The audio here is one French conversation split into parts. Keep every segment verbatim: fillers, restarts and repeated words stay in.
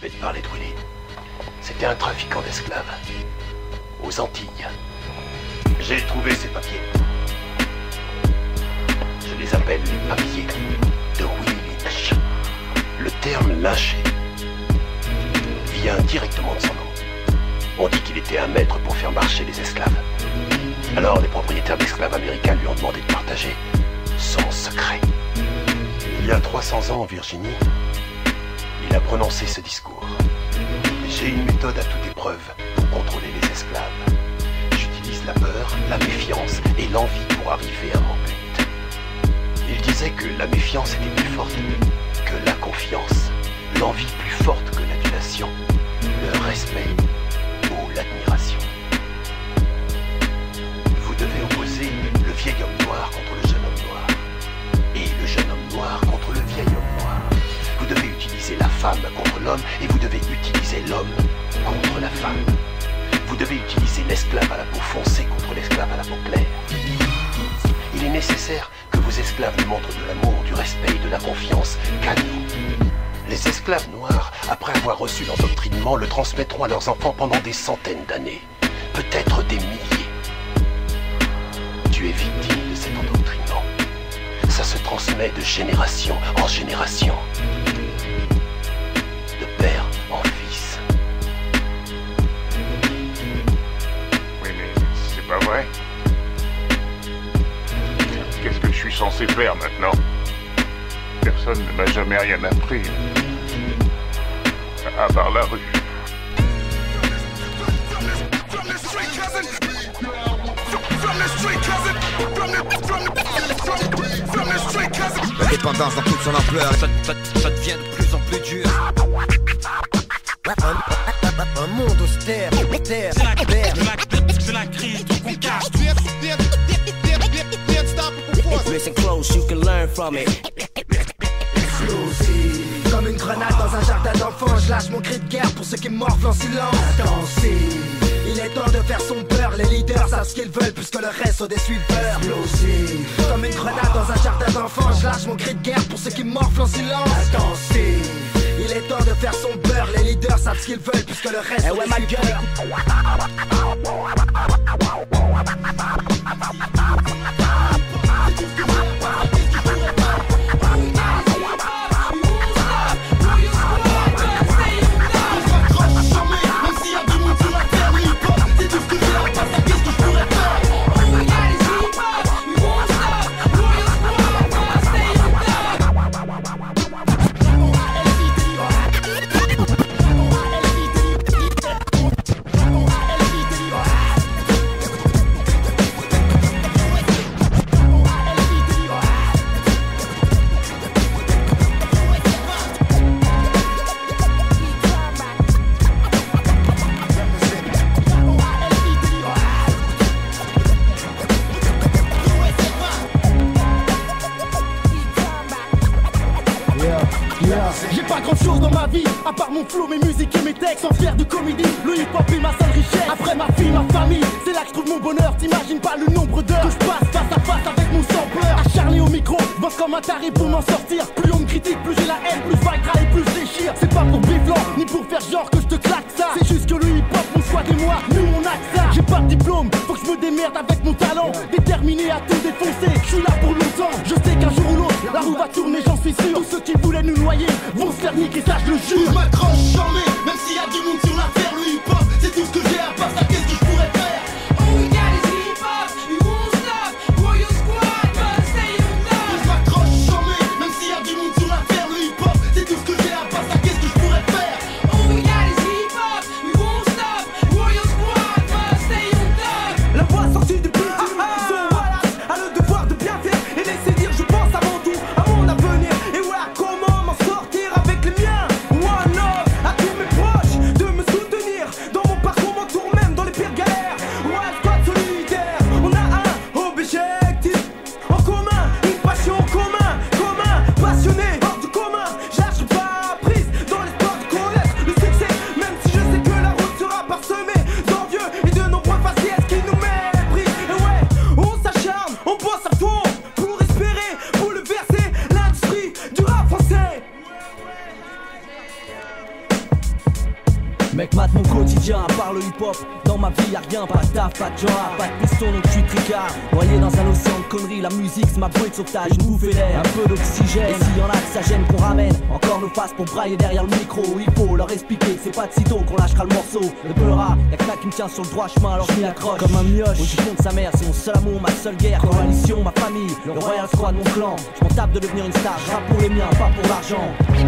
vais te parler de Willy. C'était un trafiquant d'esclaves. Aux Antilles. J'ai trouvé ses papiers. Je les appelle les papiers de Willy Lynch. Le terme lynché vient directement de son nom. On dit qu'il était un maître pour faire marcher les esclaves. Alors les propriétaires d'esclaves américains lui ont demandé de partager son secret. Il y a trois cents ans en Virginie, il a prononcé ce discours. J'ai une méthode à toute épreuve pour contrôler les esclaves. J'utilise la peur, la méfiance et l'envie pour arriver à mon but. Il disait que la méfiance était plus forte que la confiance, l'envie plus forte que l'adulation, le respect ou l'admiration. Vous devez opposer le vieil homme noir contre le jeune homme noir et le jeune homme noir contre le vieil homme noir. Vous devez utiliser la femme contre l'homme et vous devez utiliser l'homme contre la femme. Vous devez utiliser l'esclave à la peau foncée contre l'esclave à la peau claire. Il est nécessaire que vos esclaves ne montrent de l'amour, du respect et de la confiance qu'à nous. Les esclaves noirs, après avoir reçu l'endoctrinement, le transmettront à leurs enfants pendant des centaines d'années, peut-être des milliers. Tu es victime de cet endoctrinement. Ça se transmet de génération en génération. De père en fils. Oui, mais c'est pas vrai. Qu'est-ce que je suis censé faire maintenant? Personne ne m'a jamais rien appris. À part la rue. La dépendance dans toute son ampleur, ça, ça, ça devient de plus en plus dur. Un, un monde austère, terre, C'est la, terre. c'est la crise du qu'on cache. Listen close, you can learn from it. Explosive. Comme une grenade dans un jardin d'enfants, je lâche mon cri de guerre pour ceux qui morflent en silence. Intensive. Il est temps de faire son beurre, les leaders savent ce qu'ils veulent puisque le reste sont des suiveurs. Explosive. Comme une grenade dans un jardin d'enfants, je lâche mon cri de guerre pour ceux qui morflent en silence. Intensive. Il est temps de faire son beurre, les leaders savent ce qu'ils veulent puisque le reste sont des suiveurs. J'ai pas grand chose dans ma vie, à part mon flow, mes musiques et mes textes. Sans fier de comédie, le hip-hop est ma seule richesse. Après ma fille, ma famille, c'est là que je trouve mon bonheur. T'imagines pas le nombre d'heures que je passe face à face avec mon sampleur. Acharné au micro, je bosse comme un taré pour m'en sortir. Plus on me critique, plus j'ai la haine, plus je vaillera et plus je déchire. C'est pas pour biflant, ni pour faire genre que je te claque ça. C'est juste que le hip-hop, mon squad et moi, nous on a que ça. J'ai pas de diplôme, faut que je me démerde avec mon talent. Déterminé à tout défoncer, je suis là pour longtemps. Je sais qu'un jour ou l'autre, la roue va tourner, j'en suis sûr. Tous ceux qui voulaient nous noyer vont se faire niquer, ça je le jure. Je m'accroche jamais, même s'il y a du monde sur l'affaire. Le hip-hop, c'est tout ce que j'ai à part ça, qu'est-ce que je pourrais faire? All we got is hip-hop, we won't stop. Royal Squad, but stay on top. Je m'accroche jamais, même s'il y a du monde sur l'affaire. Le hip-hop, c'est tout ce que j'ai à part ça, qu'est-ce que je pourrais faire? All we got is hip-hop, we won't stop. Royal Squad, but stay on top. La voix sortie du beat, son Wallace a le devoir de bien faire et laisser dire je pense avant tout à mon avenir. Et voilà comment m'en sortir avec les miens. One love, Mec, mate mon quotidien, à part le hip-hop. Dans ma vie y'a rien, pas de taf, pas de joie, pas de piston, donc je suis tricard. Noyé dans un océan de conneries, la musique c'est ma bouée de sauvetage, une bouffée d'air, un peu d'oxygène. Et s'il y en a que ça gêne qu'on ramène encore nos faces pour brailler derrière le micro, il faut leur expliquer que c'est pas de sitôt qu'on lâchera le morceau. Le peura, y'a que là qui me tient sur le droit chemin, alors je m'y accroche comme un mioche. Au jupon de sa mère, c'est mon seul amour, ma seule guerre. Coalition, ma famille, le royal squad, mon clan. Je m'en tape de devenir une star, je rappe pour les miens, pas pour l'argent.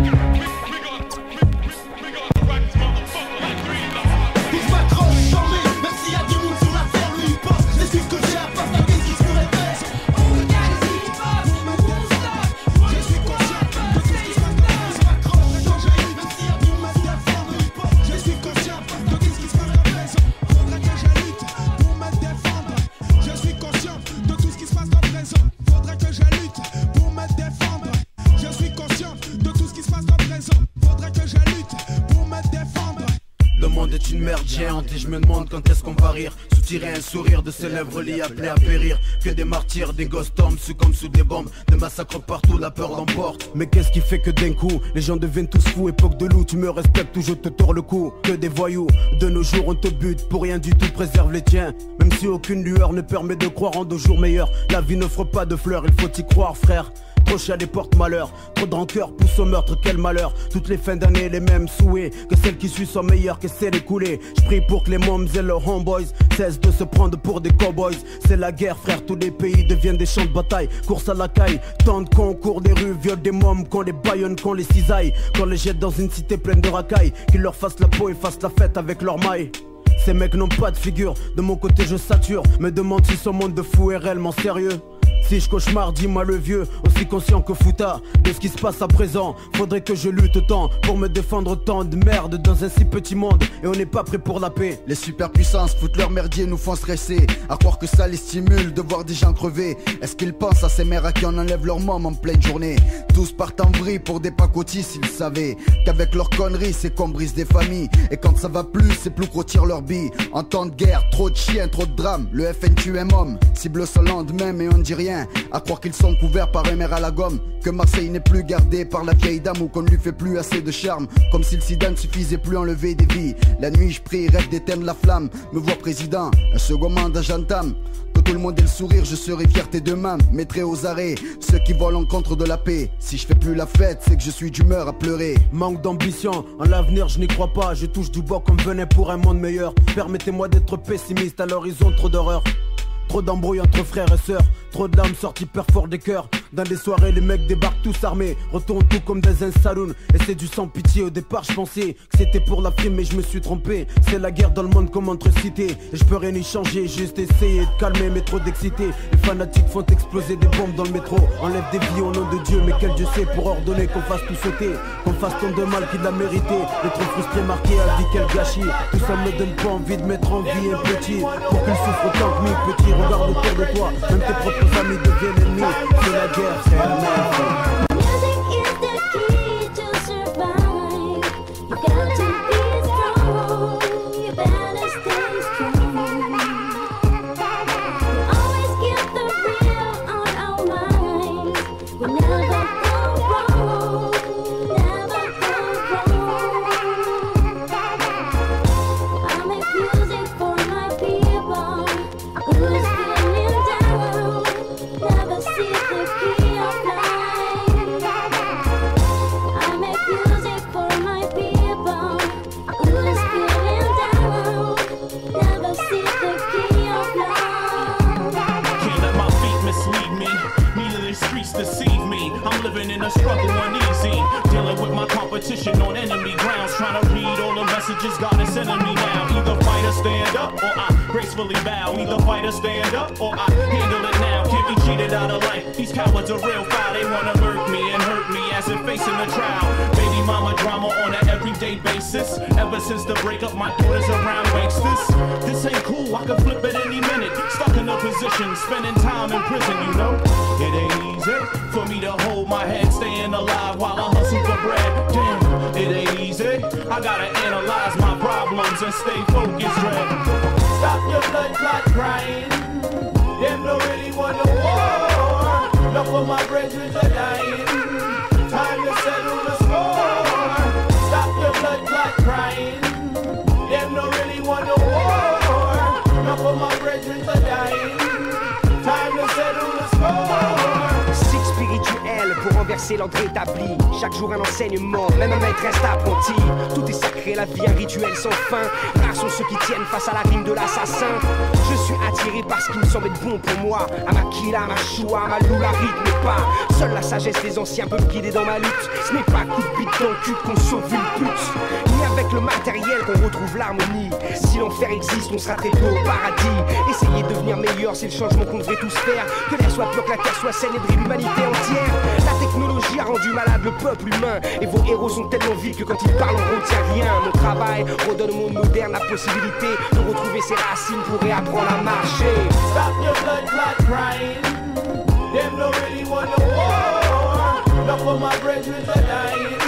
Géante et je me demande quand est-ce qu'on va rire. Soutirer un sourire de ces lèvres liées appelées à périr. Que des martyrs, des gosses tombent sous comme sous des bombes. Des massacres partout, la peur l'emporte. Mais qu'est-ce qui fait que d'un coup les gens deviennent tous fous? Époque de loup, tu me respectes ou je te tords le cou. Que des voyous, de nos jours on te bute. Pour rien du tout, préserve les tiens. Même si aucune lueur ne permet de croire en deux jours meilleurs. La vie n'offre pas de fleurs, il faut y croire frère. Trop chat des porte-malheur, trop de rancœur pousse au meurtre, quel malheur. Toutes les fins d'année les mêmes souhaits, que celles qui suivent soient meilleures que celles écoulées. J'prie pour que les moms et leurs homeboys cessent de se prendre pour des cowboys. C'est la guerre frère, tous les pays deviennent des champs de bataille. Course à la caille, tant de concours des rues, violent des mômes, qu'on les baïonne, qu'on les cisaille. Qu'on les jette dans une cité pleine de racailles, qu'ils leur fassent la peau et fassent la fête avec leurs mailles. Ces mecs n'ont pas de figure, de mon côté je sature. Me demande si ce monde de fou est réellement sérieux. Si je cauchemar, dis-moi le vieux, aussi conscient que Fouta de ce qui se passe à présent. Faudrait que je lutte autant pour me défendre tant de merde dans un si petit monde. Et on n'est pas prêt pour la paix. Les superpuissances foutent leur merdier, nous font stresser. À croire que ça les stimule de voir des gens crever. Est-ce qu'ils pensent à ces mères à qui on enlève leur môme en pleine journée? Tous partent en vrille pour des pacotis s'ils savaient qu'avec leurs conneries c'est qu'on brise des familles. Et quand ça va plus c'est plus qu'on tire leur bille. En temps de guerre, trop de chiens, trop de drames. Le F N tue un homme, cible son lendemain mais on ne dit rien. À croire qu'ils sont couverts par un maire à la gomme. Que Marseille n'est plus gardé par la vieille dame. Ou qu'on ne lui fait plus assez de charme. Comme si le sida ne suffisait plus à enlever des vies. La nuit je prie, rêve d'éteindre la flamme. Me vois président, un second mandat j'entame. Que tout le monde ait le sourire, je serai fierté demain. Mettrai aux arrêts ceux qui volent en contre de la paix. Si je fais plus la fête, c'est que je suis d'humeur à pleurer. Manque d'ambition, en l'avenir je n'y crois pas. Je touche du bois comme venait pour un monde meilleur. Permettez-moi d'être pessimiste à l'horizon, trop d'horreur. Trop d'embrouilles entre frères et sœurs, trop de larmes sortent hyper fort des cœurs. Dans des soirées les mecs débarquent tous armés, retournent tout comme dans un saloon. Et c'est du sans pitié, au départ je pensais que c'était pour la prime mais je me suis trompé. C'est la guerre dans le monde comme entre cités. Et je peux rien y changer, juste essayer de calmer mais trop d'excité. Les fanatiques font exploser des bombes dans le métro. Enlève des vies au nom de Dieu, mais quel Dieu sait pour ordonner qu'on fasse tout sauter. Qu'on fasse tant de mal qu'il l'a mérité. Les trop frustrés marqués à vie quel gâchis. Tout ça me donne pas envie de mettre en vie un petit. Pour qu'il souffre autant que mille petits. Regarde autour de toi, même tes propres amis deviennent ennemis. C'est la guerre, c'est la merde. On enemy grounds, trying to read all the messages God is sending me now. Either fight or stand up, or I gracefully bow. Either fight or stand up, or I handle it now. Can't be cheated out of life. These cowards are real foul. They wanna murk me and hurt me as if facing the trial. Baby mama drama on an everyday basis. Ever since the breakup, my daughter's around gangsters. This ain't cool, I could flip at any minute. Stuck in a position, spending time in prison, you know. It ain't easy for me to hold my head, staying alive while I hustle for bread. Damn, it ain't easy. I gotta analyze my problems and stay focused, Red. Stop your blood clot crying. Them don't really want no war. Enough of my brethren are dying. Time to settle the score. Stop your blood clot crying. c'est l'ordre établi. Chaque jour un enseignement, même un maître reste apprenti. Tout est sacré, la vie un rituel sans fin. Rares sont ceux qui tiennent face à la rime de l'assassin. Je suis attiré par ce qui me semble être bon pour moi. À ma killa, à ma choua, à ma loula, rythme et pas. Seule la sagesse des anciens peut me guider dans ma lutte. Ce n'est pas coup de bite dans le cul qu'on sauve une pute, ni avec le matériel qu'on retrouve l'harmonie. Si l'enfer existe, on sera très tôt au paradis. Essayer de devenir meilleur, c'est le changement qu'on devrait tous faire. Que l'air soit pur, que la terre soit saine et brille l'humanité entière. La technologie a rendu malade le peuple humain. Et vos héros sont tellement vides que quand ils parlent on retient rien. Mon travail redonne au monde moderne la possibilité de retrouver ses racines pour réapprendre à marcher. Stop your blood clot crying. Them don't really want no war. Enough of my brethren are dying.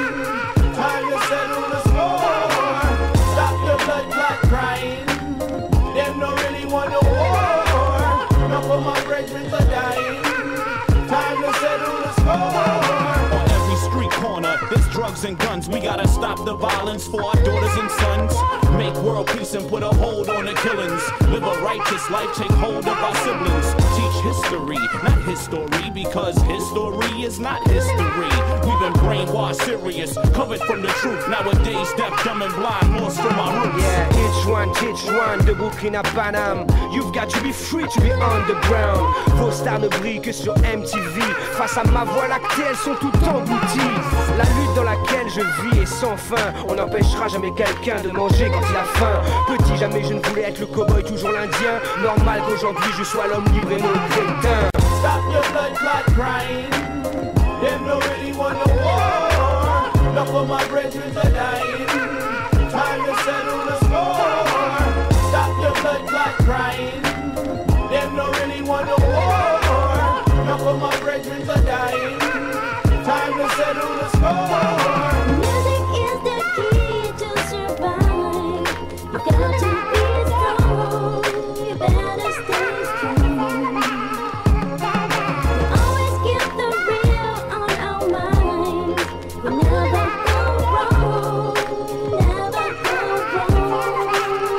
Time to settle the score. Stop your blood clot crying. Them don't really want no war. Enough of my brethren are dying. Time to settle the score. On every street corner, there's drugs and guns. We gotta stop the violence for our daughters and sons. Make world peace and put a hold on the killings. Live a righteous life, take hold of our siblings. Teach history, not history, because history is not history. We've been brainwashed, serious, covered from the truth. Nowadays, deaf, dumb and blind, lost from our roots. Yeah, each one, teach one, de Brooklyn à Paname. You've got to be free to be underground. Vos stars ne brillent que sur M T V. Face à ma voie lactée, elles sont toutes englouties. La lutte dans laquelle je vis est sans fin. On n'empêchera jamais quelqu'un de manger quand il a faim. Petit, jamais je ne voulais être le cow-boy, toujours l'indien. Normal qu'aujourd'hui je sois l'homme libre et non le crétin. Stop your blood clot crying. Them don't really want no war. Enough of my brethren are dying. Time to settle the score. Stop your blood clot crying. Them don't really want no war. Enough of my brethren are dying. Time to settle the score. Music is the key to survive. You got to be strong. You better stay strong. We always keep the real on our minds. We never go wrong. Never go wrong.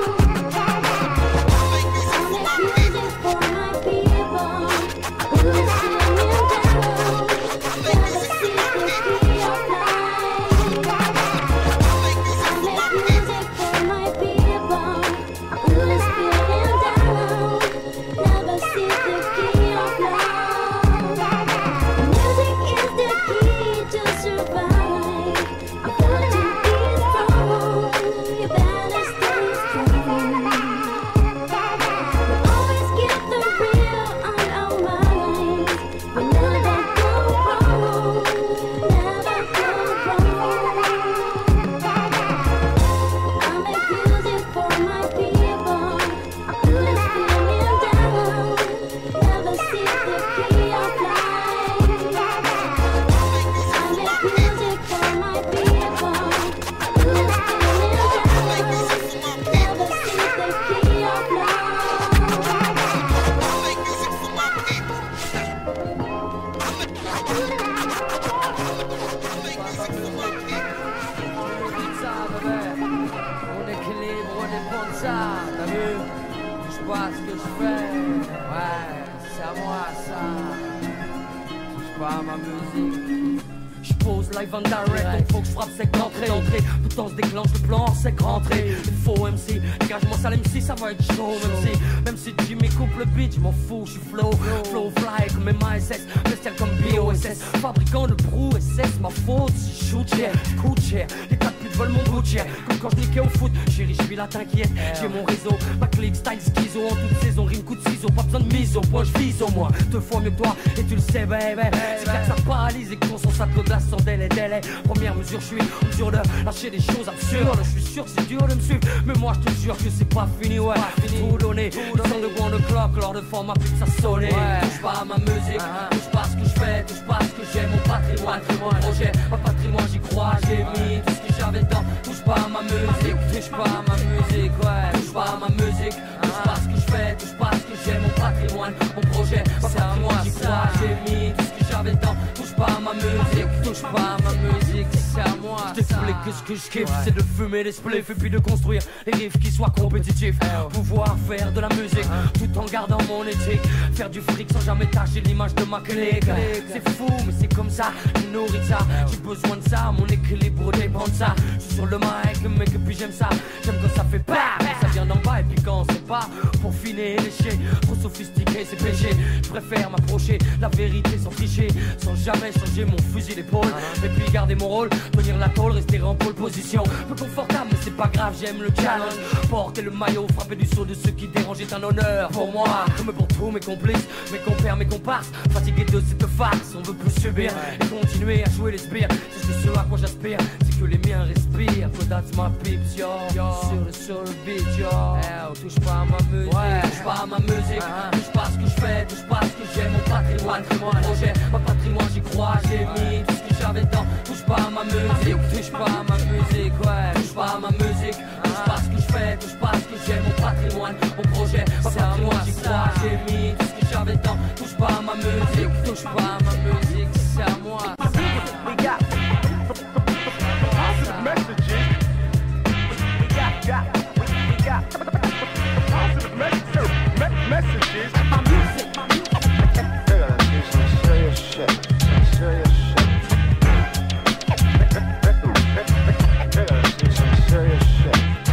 I make music for my people who are singing down. Never see the key of life. I make music for my people who is feeling down. Never see the key of love. Music is the key to survive. You got to be strong. You better stay strong. We always keep the real on our minds. We never go wrong. Never go wrong. I make music for my people who is feeling down. Never see the key of life. I make music for my people who is feeling down. Never see the key of love. On équilibre, on est pour ça, t'as vu? Touche pas à ce que je fais, ouais, c'est à moi ça. Touche pas à ma musique. J'pose live en direct, donc faut que j'frappe sec d'entrée. Pourtant se déclenche le plan sec rentré. Il faut M C, dégage-moi ça l'M C, ça va être chaud. Même si, même si Jimmy coupe le beat, j'm'en fous, j'suis flow. Flow fly comme M A S S, bestial comme B O S S. Fabricant de brou S S, ma faute, si shoot cher, coûte cher. Les quatre putes volent mon bout de chair, comme quand j'niquais au foot. Chérie, j'suis là, t'inquiète, j'ai mon réseau. Ma clique, style, schizo, en toute saison, rime, coup de ciseau. Pas besoin de mise au point, j'vise au moins deux fois mieux que toi, et tu le sais, baby. C'est clair que ça paralyse et que ton son ça te glace sans délai, délai. Première mesure, je suis en mesure de lâcher des choses absurdes. Je suis sûr que c'est dur de me suivre, mais moi je te jure que c'est pas fini, ouais. Tout donné, tout donné. De one o'clock, lors de format plus que ça sonne. Touche pas à ma musique, touche pas à ce que je fais, touche pas à ce que j'ai, mon patrimoine, mon projet, ma patrimoine, j'y crois, j'ai mis tout ce que j'avais dedans. Touche pas à ma musique, touche pas à ma musique, ouais. Touche pas à ma musique, touche pas à ce que je fais, touche pas à ce que j'ai, mon patrimoine, mon projet, ma patrimoine, j'y crois, j'ai mis tout ce que j'avais dedans. Touche pas à ma musique, touche pas à ma musique. c'est à moi. Je t'explique que ce que je kiffe, c'est de fumer les spliffs et puis de construire des riffs qui soient compétitifs. Pouvoir faire de la musique tout en gardant mon éthique. Faire du fric sans jamais tâcher l'image de ma clique. C'est fou, mais c'est comme ça, je nourris ça. J'ai besoin de ça, mon équilibre dépend de ça. Je suis sur le mic, mec, et puis j'aime ça. J'aime quand ça fait bam, ça vient d'en bas et puis quand c'est pas pour finir et lécher. Trop sophistiqué, c'est péché. Je préfère m'approcher la vérité sans tricher, sans jamais changer mon fusil d'épaule. Et puis garder mon rôle, tenir la tôle, rester en pole position. Peu confortable, mais c'est pas grave, j'aime le challenge. Porter le maillot, frapper du saut de ceux qui dérangent est un honneur pour moi, comme pour tous mes complices, mes compères, mes comparses. Fatigué de cette farce, on veut plus subir et continuer à jouer les spires. C'est ce à quoi j'aspire, c'est que les miens respirent. So that's my peeps, yo, sur le sur le beat, yo. Eh, touche pas à ma musique, ouais. touche pas à ma musique, uh-huh. touche pas à ce que je fais, touche pas à ce que j'aime. Mon patrimoine, mon projet, ma patrimoine, j'y crois, j'ai mis tout ce que j'avais dedans. Touche pas à ma musique, touche pas à ma musique, ouais. Touche pas à ma musique, touche pas à ce que je fais, touche pas à ce que j'aime. Mon patrimoine, mon projet, ma patrimoine, j'y crois, j'ai mis tout ce que j'avais dedans. Touche pas à ma musique, touche pas à ma musique, c'est à moi. We got positive messages. We got, got, we got positive messages. Messages. My music, my music. They're gonna do some serious shit. Some serious shit. They're gonna do some serious shit.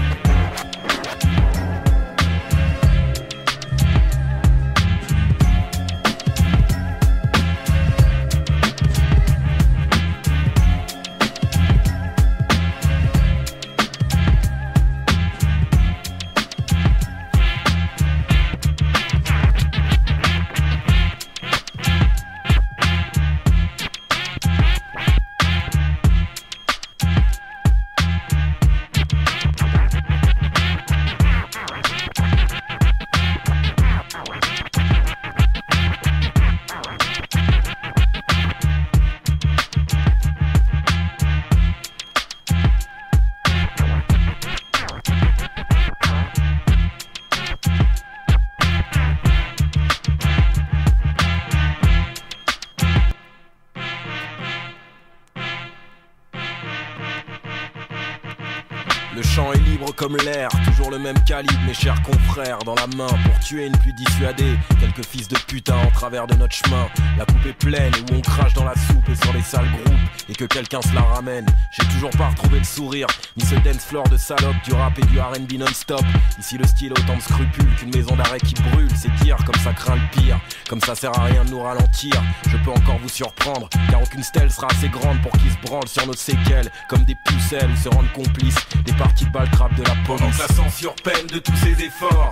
Comme l'air, toujours le même calibre, mes chers confrères, dans la main pour tuer une pluie dissuadée. Quelques fils de putain en travers de notre chemin. La coupe est pleine et où on crache dans la soupe et sur les sales groupes et que quelqu'un se la ramène. J'ai toujours pas retrouvé le sourire, ni ce dance floor de salope, du rap et du R and B non-stop. Ici le style a autant de scrupules qu'une maison d'arrêt qui brûle. C'est dire comme ça craint le pire, comme ça sert à rien de nous ralentir. Je peux encore vous surprendre, car aucune stèle sera assez grande pour qu'ils se branlent sur nos séquelles, comme des pucelles ou se rendent complices des parties de balle trap de la police. Pendant que la censure peine de tous ses efforts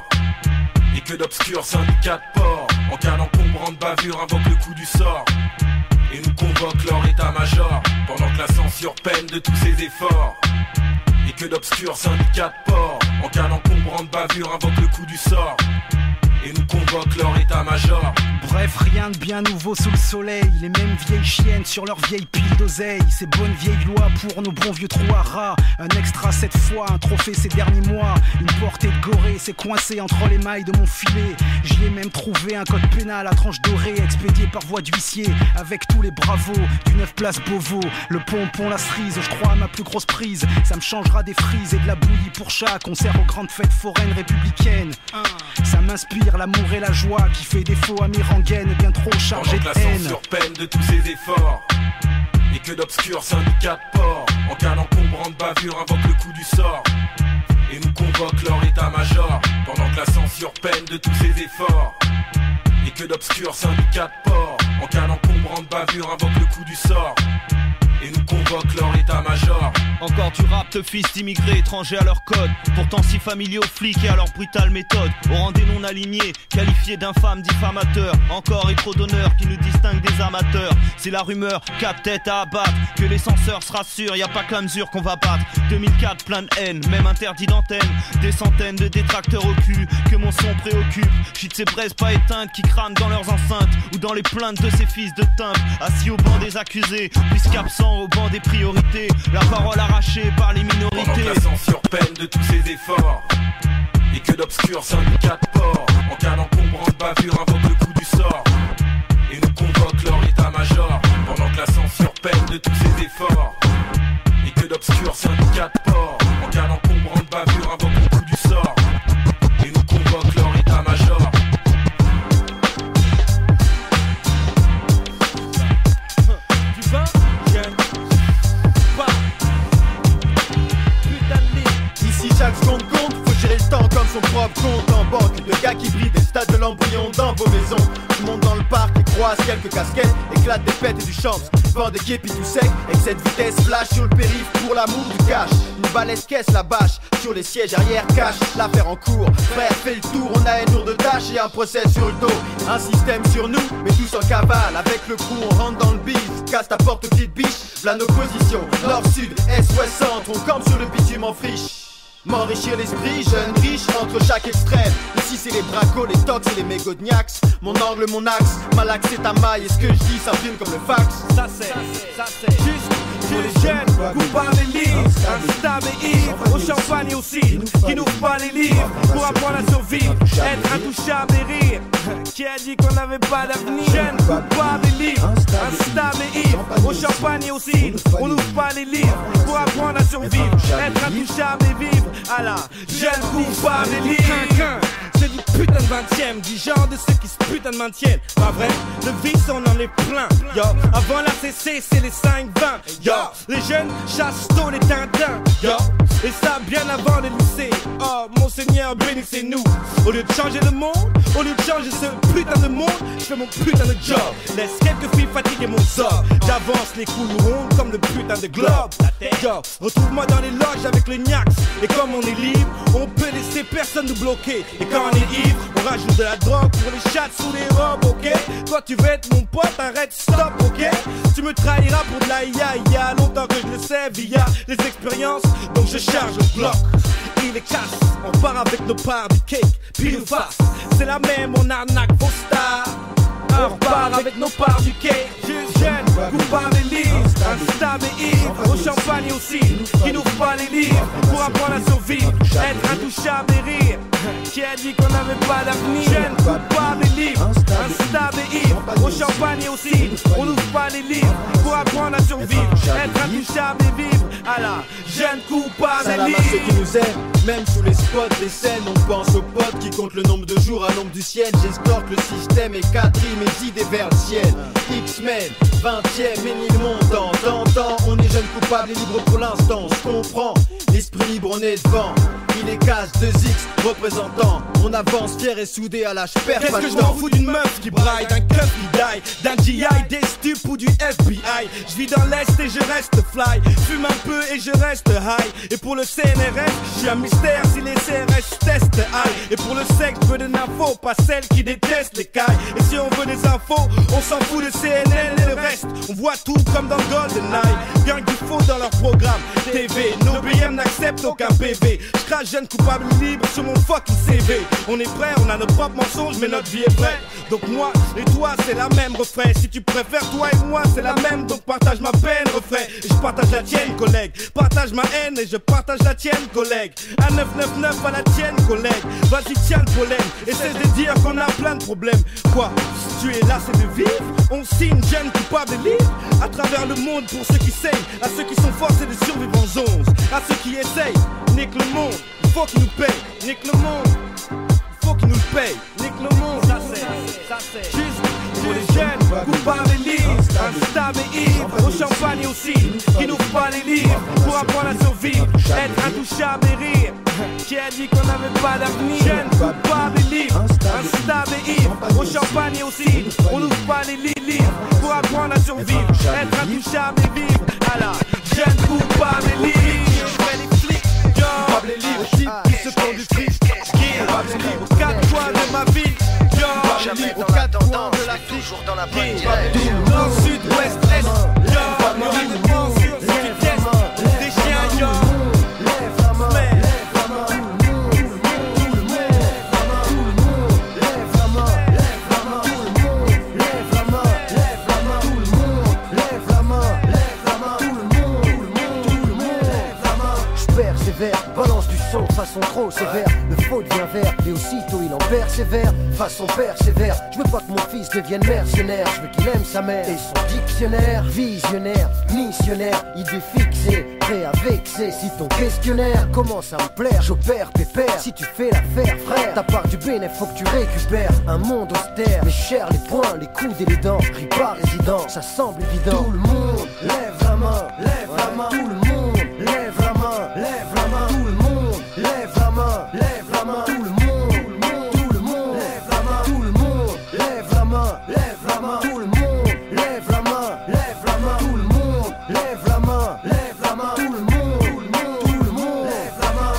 et que d'obscurs syndicats de port en cas d'encombrante bavure invoquent le coup du sort et nous convoquent leur état-major. Pendant que la censure peine de tous ses efforts et que d'obscurs syndicats de port en cas d'encombrante bavure invoquent le coup du sort et nous convoquent leur état-major. Bref, rien de bien nouveau sous le soleil. Les mêmes vieilles chiennes sur leurs vieilles piles d'oseille. Ces bonnes vieilles lois pour nos bons vieux trous à rats. Un extra cette fois, un trophée ces derniers mois. Une portée de gorée s'est coincée entre les mailles de mon filet. J'y ai même trouvé un code pénal à tranche dorée, expédié par voie d'huissier, avec tous les bravos du neuf place Beauvau. Le pompon, la cerise, je crois à ma plus grosse prise. Ça me changera des frises et de la bouillie pour chat, concert aux grandes fêtes foraines républicaines. Ça m'inspire l'amour et la joie qui fait défaut à mes rengaines bien trop chargées de haine. Pendant que la censure peine de tous ses efforts et que d'obscurs syndicats de port en cas d'encombrante bavure invoquent le coup du sort et nous convoquent leur état-major. Pendant que la censure peine de tous ses efforts et que d'obscurs syndicats de port en cas d'encombrante bavure invoquent le coup du sort et nous convoquent leur état-major. Encore du rap de fils d'immigrés étrangers à leur code, pourtant si familiers aux flics et à leur brutale méthode. Au rang des non-alignés, qualifiés d'infâmes diffamateurs. Encore et trop d'honneur qui nous distingue des amateurs. C'est la rumeur, cap tête à abattre, que les censeurs se rassurent, y a pas que la mesure qu'on va battre. deux mille quatre, plein de haine, même interdit d'antenne. Des centaines de détracteurs au cul, que mon son préoccupe. Shit ces braises pas éteintes qui crânent dans leurs enceintes, ou dans les plaintes de ces fils de timbre, assis au banc des accusés, puisqu'absents au banc des priorités. La parole arrachée par les minorités. Pendant que la censure peine de tous ses efforts et que d'obscurs syndicats de port en cas d'encombrante bavure invoquent le coup du sort et nous convoquent leur état-major. Pendant que la censure peine de tous ses efforts son propre compte en banque. De gars qui brillent des stades de l'embryon dans vos maisons. Je monte dans le parc et croise quelques casquettes, éclate des pètes et du champ. Vend des képis tout sec, excès de vitesse, flash sur le périph' pour l'amour du cash. Une balèze caisse la bâche, sur les sièges arrière cache l'affaire en cours. Frère fait le tour, on a une lourde tâche et un procès sur le dos. Un système sur nous, mais tous en cavale. Avec le coup on rentre dans le bise, casse ta porte aux petites biches. V'là nos positions, nord, sud, est, ouest, centre. On campe sur le bitume en friche. M'enrichir l'esprit, jeune, riche, entre chaque extrême. Ici c'est les bracos, les tox et les mégodniacs. Mon angle, mon axe, malaxe c'est ta maille. Et ce que je dis, ça rime comme le fax. Ça c'est, ça c'est juste pour les jeunes, coupables et libres, instables et ivres, au champagne aussi, qui n'ouvrent pas les livres pour apprendre à survivre, être intouchable et rire. Qui a dit qu'on n'avait pas d'avenir? Jeunes, coupables et libres, instables et ivres, au champagne aussi, on n'ouvre pas les livres pour apprendre à survivre, être intouchable et vivre. À la jeune, coupable et libre. C'est du putain de vingtième, du genre de ceux qui se putain de maintiennent. Pas vrai, le vice on en est plein. Yo, avant la C C c'est les cinq vingt. Yo, les jeunes chassent tôt les tintins. Yo, et ça bien avant le lycée. Oh, Monseigneur bénissez-nous. Au lieu de changer le monde, au lieu de changer ce putain de monde, je fais mon putain de job. Laisse quelques filles fatiguer mon sort. J'avance les couilles rondes comme le putain de globe. Yo, retrouve-moi dans les loges avec les gnax. Et comme on est libre, on peut laisser personne nous bloquer. Et quand on est ivre, on rajoute de la drogue pour les chats sous les robes, ok? Toi tu veux être mon pote, arrête, stop, ok? Tu me trahiras pour de la I A, il y a longtemps que je le sais via les expériences. Donc je charge le bloc, il est casse. On part avec nos parts de cake, pile ou face. C'est la même, on arnaque vos stars. On repart avec nos parts du cake. Juste jeune, coupable et libre, instable et ivre, au champagne aussi, qui n'ouvre pas les livres pour apprendre à survivre, être intouchable et rire. Qui a dit qu'on n'avait pas d'avenir? Jeune, coupable et libre, instable et ivre, au champagne aussi, on n'ouvre pas les livres pour apprendre à survivre, être intouchable et vivre. À la jeune, coupable et libre. Salam à ceux qui nous aiment, même sous les spots des scènes. On pense aux potes qui comptent le nombre de jours à l'ombre du ciel. J'escorte le système et quadrille mes idées vers le ciel. X-Men, vingtième et ni le montant. D'antan, on est jeunes, coupables et libres pour l'instant. Je comprends, l'esprit libre on est devant. Il est casse, deux X, représentant. On avance fier et soudé à l'âge perds pas de temps. Qu'est-ce que je m'en fous d'une meuf qui braille, d'un club qui die, d'un G I, des stupes ou du F B I? Je vis dans l'Est et je reste fly, fume un peu et je reste high. Et pour le C N R S, je suis un mystère si les C R S testent high. Et pour le sexe, je veux des infos, pas celles qui détestent les cailles. Et si on veut des infos, on s'en fout de C N N et le reste. On voit tout comme dans GoldenEye, bien qu'il faut dans leur programme T V. Nos B M n'acceptent aucun P V. Je crache jeune, coupable, libre sur mon fucking C V. On est prêt, on a nos propres mensonges, mais notre vie est vraie. Donc moi et toi, c'est la même refrain. Si tu préfères, toi et moi, c'est la même. Donc partage ma peine, refrain. Et je partage la tienne, collègue. Partage ma haine et je partage la tienne, collègue. À neuf neuf neuf à la tienne, collègue. Vas-y, tiens le pollen. Et cesse de dire qu'on a plein de problèmes. Quoi? Si tu es là, c'est de vivre. On signe jeune, coupable et libre. À travers le monde pour ceux qui saignent. À ceux qui sont forcés de survivre en onze. À ceux qui essayent, nique le monde. Faut qu'ils nous payent, nique le monde. Faut qu'ils nous le payent, nique le monde. Ça c'est, ça c'est juste pour les jeunes, coupables et libres, instables et ivres, au champagne aussi, qui n'ouvrent pas les livres pour apprendre à survivre, être intouchable et rire. Qui a dit qu'on n'avait pas d'avenir? Jeunes, coupables et libres, instables et ivres, au champagne aussi, on n'ouvre pas les livres pour apprendre à survivre, être intouchable et vivre. À la jeune, coupable et libre. Coupable et libre, qui se font du fric. Coupable et libre, aux quatre coins de ma ville. Jamais dans la tendance, mais toujours dans la bonne direction. Nord, sud, ouest, est. Yo, le rythme sur ce qui teste. Des chiens, yo. Lève la main, lève la main. Tout le monde, lève la main, lève la main. Tout le monde, lève la main, lève la main. Tout le monde, lève la main, lève la main. Tout le monde, tout le monde, tout le monde, lève la main. Je persévère, balance du son de façon trop sévère. Le faux devient vert, et aussitôt il en persévère. Façon persévère, je veux pas que mon fils devienne mercenaire. Je veux qu'il aime sa mère et son dictionnaire. Visionnaire, missionnaire, idée fixée, prêt à vexer. Si ton questionnaire commence à me plaire, j'opère pépère. Si tu fais l'affaire, frère, ta part du bénéf, faut que tu récupères. Un monde austère, mes chers, les poings, les coudes et les dents. Pris par résident, ça semble évident. Tout le monde, lève la main, lève la main. Tout le monde, lève la main, lève la main. Tout le monde, lève la main, lève la main. Tout le monde.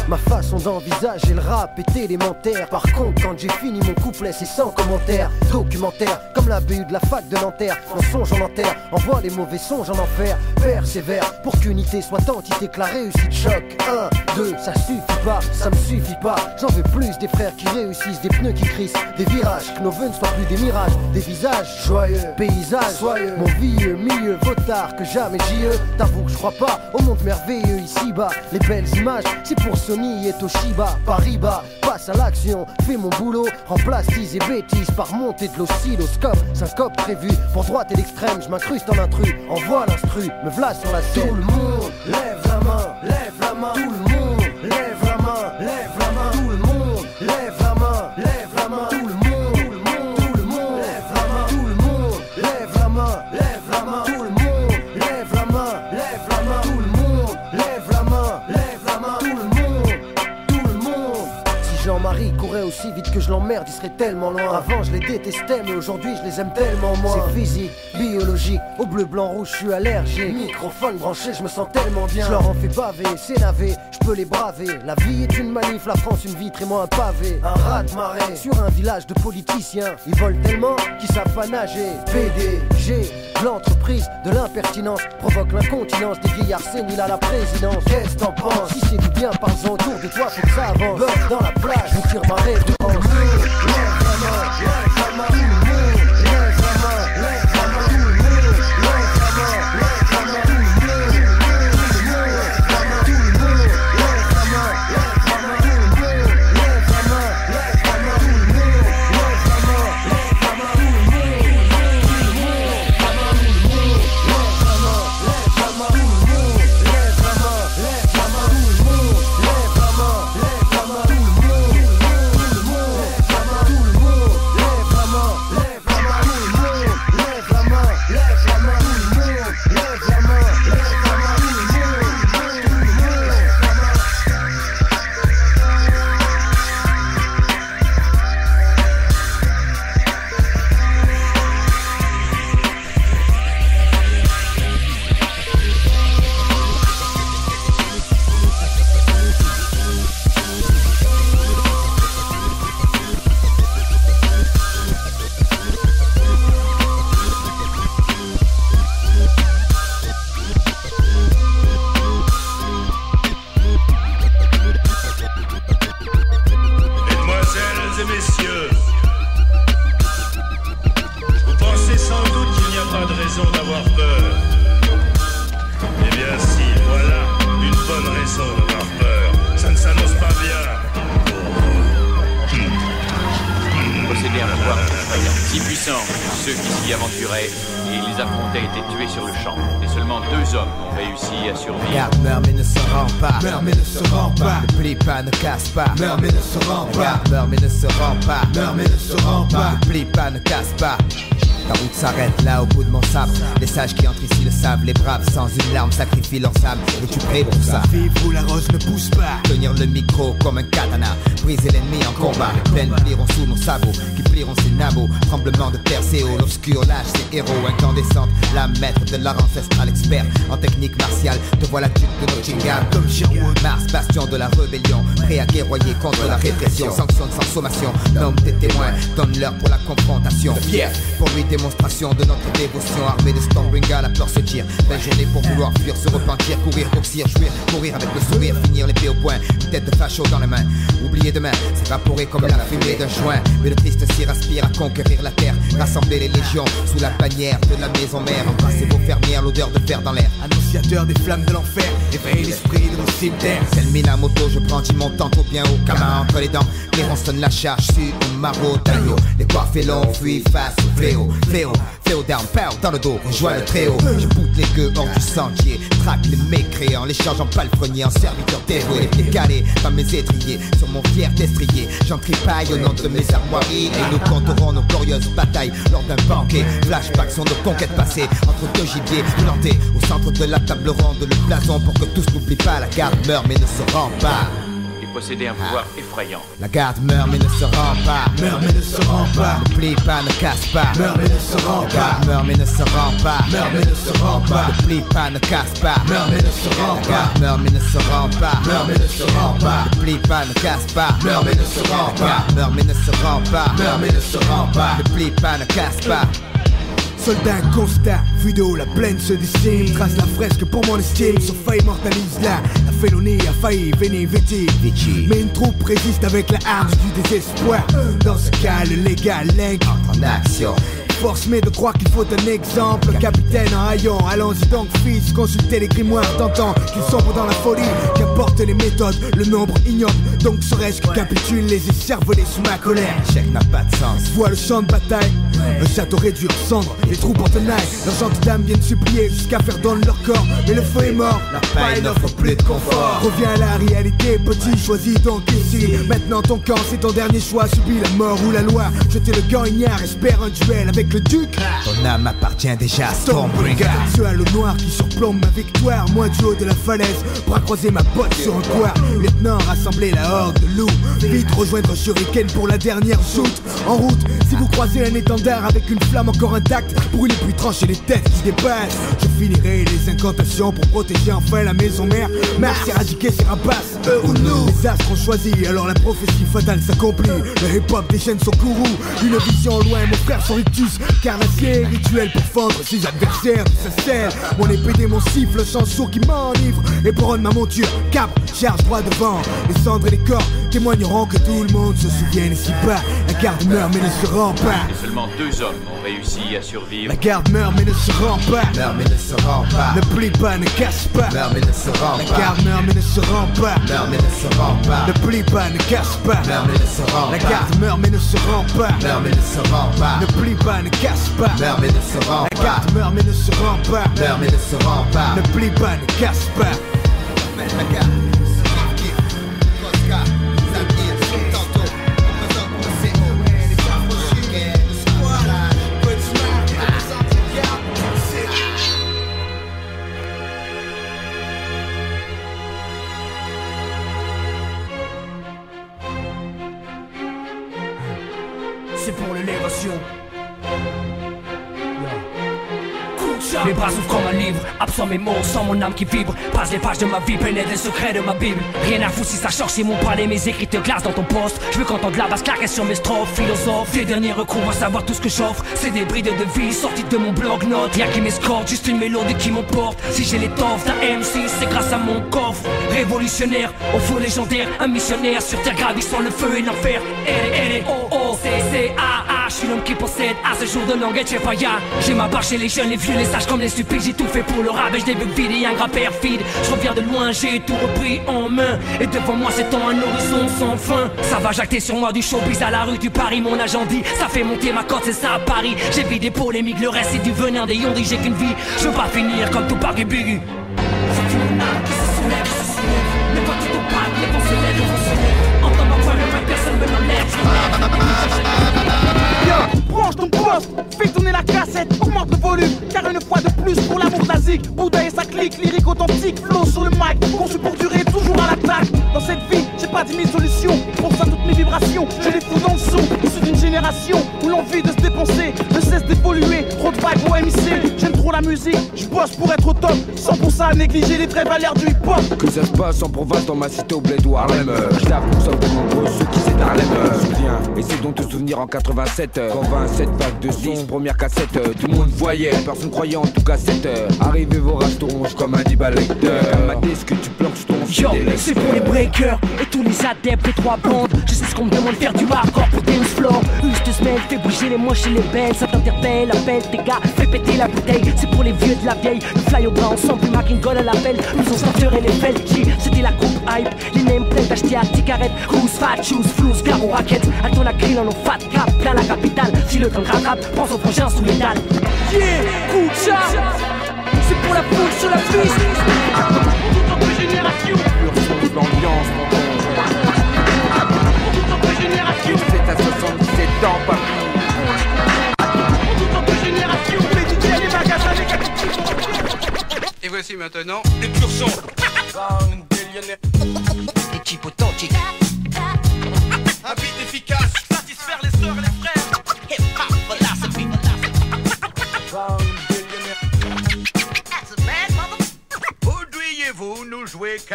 Ma façon d'envisager le rap est élémentaire. Par contre quand j'ai fini mon couplet c'est sans commentaire. Documentaire comme la B U de la fac de Nanterre. Mensonge en enterre, envoie les mauvais songes en enfer. Persévère pour qu'unité soit entité que la réussite choque. Un, deux, ça suffit pas, ça me suffit pas. J'en veux plus des frères qui réussissent, des pneus qui crissent, des virages, que nos vœux ne soient plus des mirages. Des visages joyeux, paysages soyeux. Mon vieux milieu vaut tard que jamais j'y eu. T'avoue que je crois pas au monde merveilleux ici-bas. Les belles images, c'est pour Sony et Toshiba. Paris-Bas, passe à l'action, fais mon boulot. Remplace tease et bêtises par montée de l'oscilloscope. Syncope prévu pour droite et l'extrême. Je m'incruste en intrus, envoie l'instru, me v'là sur la scène. Tout le monde lève la main, lève la main. Tout le monde lève la main, lève la main. Tout le monde lève la main, lève la main. Tout le monde, tout le monde, tout le monde lève la main. Tout le monde lève la main, lève la main. Tout le monde lève la main, lève la main. Tout le monde lève la main, lève la main. Tout le monde, tout le monde. Si Jean-Marie courait aussi vite que je l'emmerde, il serait tellement loin. Avant je les détestais mais aujourd'hui je les aime tellement moins. C'est physique, biologique, au bleu, blanc, rouge je suis allergique. Microphone branché, je me sens tellement bien. Je leur en fais baver, c'est navé, je peux les braver. La vie est une manif, la France une vitre et moi un pavé. Un raz de marée sur un village de politiciens. Ils volent tellement qu'ils savent pas nager. P D G, l'entreprise de l'impertinence provoque l'incontinence des vieillards séniles à la présidence. Qu'est-ce t'en penses? Si c'est du bien, parle-en autour de toi, faut que ça avance. Bœuf dans la plage, je vous tire ma réponse. Lève la main, lève la main, tout le monde. Lève la main, lève la main, tout le monde. Lève la main, lève la main, tout le monde. Lève la main, tout le monde. Lève la main, lève la main, tout le monde. Lève la main, lève la main, tout le monde. Lève la main, lève la main, tout le monde. Meurs mais ne se rend pas. Meurs mais ne se rend pas. Meurs mais ne se rend pas. N'oublie pas, ne casse pas. Ta route s'arrête là au bout de mon sabre. Les sages qui entrent ici le savent. Les braves sans une larme sacrifient leurs âmes. Es-tu prêt pour ça? Vivre où la rose ne pousse pas. Tenir le micro comme un katana. Briser l'ennemi en combat. Les plaines plieront sous nos sabots. Qui plieront ses nabots. Tremblement de terre, c'est haut. L'obscur lâche ses héros incandescentes. La maître de l'art ancestral expert en technique martiale. Te voilà duc de Nottingham. Comme Sherwood. Mars, bastion de la rébellion. Prêt à guerroyer contre la répression. Sanctionne sans sommation. Nomme tes témoins. Donne-leur pour la confrontation. Fier pour lui démonstration de notre dévotion. Armée de Stormbringer, la peur se tire. Belle journée pour vouloir fuir, se repentir, courir, toxir, jouir, courir avec le sourire, finir l'épée au poing, une tête de facho dans les mains. Oublier demain, s'évaporer comme la fumée d'un joint. Mais le triste cire aspire à conquérir la terre. Rassembler les légions sous la bannière de la maison mère. Embrasser vos fermières, l'odeur de fer dans l'air. Annonciateur des flammes de l'enfer, éveille l'esprit de nos cimetières. C'est le Minamoto, je prends mon tantôt bien haut. Camin entre les dents, Cléron sonne la charge sur un maraud d'agneau. Les coiffes longs fuient face au fléau. Fléau, fléau down, pow, dans le dos, rejoins le très haut. Je boute les gueux hors du sentier. Traque les mécréants, les charge en palefrenier. En serviteur dévoué, les pieds calés dans mes étriers. Sur mon fier destrier, j'en tripaille au nom de mes armoiries. Et nous compterons nos glorieuses batailles lors d'un banquet. Flashbacks sont de conquêtes passées entre deux gibiers plantés au centre de la table ronde. Le blason pour que tous n'oublient pas, la garde meurt mais ne se rend pas. Et possédez un pouvoir effrayant. La garde meurt mais ne se rend pas. Meurt mais ne se rend pas. Ne plie pas, ne casse pas. Meurt mais ne se rend La pas. garde meurt mais ne se rend pas. Meurt mais ne se rend pas. Ne plie pas, ne casse pas. Meurt mais ne se rend La pas. garde meurt mais ne se rend pas. Meurt mais ne se rend pas. Ne plie pas, ne casse pas. Meurt mais ne se rend La pas. garde meurt mais ne se rend pas. Meurt mais ne se rend pas. Ne plie pas, ne casse pas. Soldat constat, vue d'eau, la plaine se dessine. Trace la fresque pour mon estime, sauf faille immortalise là. La félonie a failli, veni viti. Mais une troupe résiste avec la harge du désespoir. Dans ce cas, le légal entre en action. Force mais de croire qu'il faut un exemple. Capitaine en haillons, allons-y donc fils. Consultez les grimoires d'antan qu'ils sombrent dans la folie. Qu'importe les méthodes, le nombre ignoble. Donc serais-je que capitule les écervelés sous ma colère. L'échec n'a pas de sens. Vois le champ de bataille, un château réduit en cendres. Les troupes en tenaille, leurs gentes dames viennent supplier jusqu'à faire don de leur corps. Mais le feu est mort, la paille n'offre plus de confort. Reviens à la réalité, petit, choisis donc ici. Maintenant ton camp, c'est ton dernier choix. Subis la mort ou la loi. Jeter le gant ignare, espère un duel avec le duc. Ton âme appartient déjà à Stormbringer. Ce halo noir qui surplombe ma victoire. Moi du haut de la falaise, bras croisés, ma botte sur un toit. Lieutenant, rassembler la horde de loups. Vite rejoindre Shuriken pour la dernière joute. En route, si vous croisez un étendard avec une flamme encore intacte, brûlez puis tranchez les têtes qui dépassent. Je finirai les incantations pour protéger enfin la maison mère. Mars éradiquer ses rapaces, eux ou nous. Les astres ont choisi, alors la prophétie fatale s'accomplit. Le hip-hop déchaîne son courroux. Une vision loin, mon frère son rictus. Carnassier, rituel pour fendre ses adversaires de sa selle. Mon épée, mon siffle, chant sourd qui m'enivre. Et boronne ma monture, cabre, charge droit devant. Les cendres et les corps témoigneront que tout le monde se souvienne ici bas. La garde meurt mais ne se rend pas. Et seulement deux hommes ont réussi à survivre. La garde meurt mais ne se rend pas. Meurt mais ne se rend pas. Ne plie pas, ne casse pas. Meurt mais ne se rend La pas. garde meurt mais ne se rend pas. Meurt mais ne se rend pas. Ne plie pas, ne casse pas. Meurt mais ne se rend La pas. garde meurt mais ne se rend pas. Meurt mais ne se rend pas. Ne plie pas, ne casse pas. Meurt mais ne se rend La pas. garde meurt mais ne se rend pas. Meurt mais ne se rend pas. Ne plie pas, ne casse pas. La garde. C'est pour l'élévation. Mes bras s'ouvrent comme un livre, absent mes mots, sans mon âme qui vibre. Passe les pages de ma vie, pénètre les secrets de ma Bible. Rien à foutre si ça change, c'est mon palais, mes écrits te glacent dans ton poste. Je veux qu'entendre la basse claquer sur mes strophes. Philosophe, les derniers recours à savoir tout ce que j'offre. C'est des brides de vie sorties de mon blog-notes. Rien qui m'escorte, juste une mélodie qui m'emporte. Si j'ai l'étoffe d'un M C, c'est grâce à mon coffre. Révolutionnaire, au faux légendaire, un missionnaire sur terre gravissant le feu et l'enfer. L L O O C C A A, je suis l'homme qui possède à ce jour de langue et Chepaya. J'ai ma barre chez les jeunes, les vieux, les sages comme les stupides. J'ai tout fait pour le rap et je débute vide et un gras perfide. Je reviens de loin, j'ai tout repris en main. Et devant moi s'étend un horizon sans fin. Ça va jacter sur moi du showbiz à la rue du Paris. Mon agent dit, ça fait monter ma cote, c'est ça à Paris. J'ai vidé des polémiques, le reste c'est du venin des yondis. J'ai qu'une vie, je veux pas finir comme tout Paris Biggie. C'est une âme qui se soulève, se soulève. Mais quand tu te parles, les vents se lèvent, les vents se lèvent. Entends ma voix, le vrai personne me l'enlève. Yo, branche ton poste, fais tourner la cassette, augmente le volume, car une fois de plus pour l'amour de la zik, Bouddha et sa clique, lyrique authentique, flow sur le mic, conçu pour durer toujours à l'attaque. Dans cette vie, j'ai pas dix mille solutions, pour ça toutes mes vibrations, je les fous dans le son, issu d'une génération où l'envie de se dépenser ne cesse d'évoluer, trop de vagues au M C, j'aime trop la musique, je bosse pour être au top, sans pour ça négliger les vraies valeurs du hip-hop. Que ça se passe en province dans ma cité au bled ou Harlem. Je tape pour ça de nombreux ceux qui c'est Harlem. Je me souviens, essaie donc de te souvenir en quatre-vingt-sept, quand vingt-sept vagues de son, première cassette, tout le monde voyait, personne croyait en tout cas cette heure. Arrivez vos rages te ronge comme un dix-ball lecteur. Maté ce que tu plantes sur ton Yo, c'est pour les breakers et tous les adeptes des trois bandes. Je sais ce qu'on me demande de faire du hardcore pour dance floor. Use de semaine, fais bouger les moches et les belles. Ça t'interpelle, appelle tes gars, fais péter la bouteille. C'est pour les vieux de la vieille, le fly au bras ensemble, le McIngol à l'appel. Nous on sortir et les Felty, c'était la coupe hype. Les nameplates achetés à Ticaret, Who's fat, shoes, flouze, gare aux raquettes. Attends la grille en nos fat cap, plein la capitale. Si le temps rattrape, prends son frangin sous les dalles. Yeah, Kucha, c'est pour la foule sur la piste. Pour toute notre génération. L'ambiance, mon bon. Pour toute notre génération. C'est à soixante-dix-sept ans, papy. Pour toute notre génération. Les D J, les magasins, les gars. Et voici maintenant les purs sons. Équipe authentique.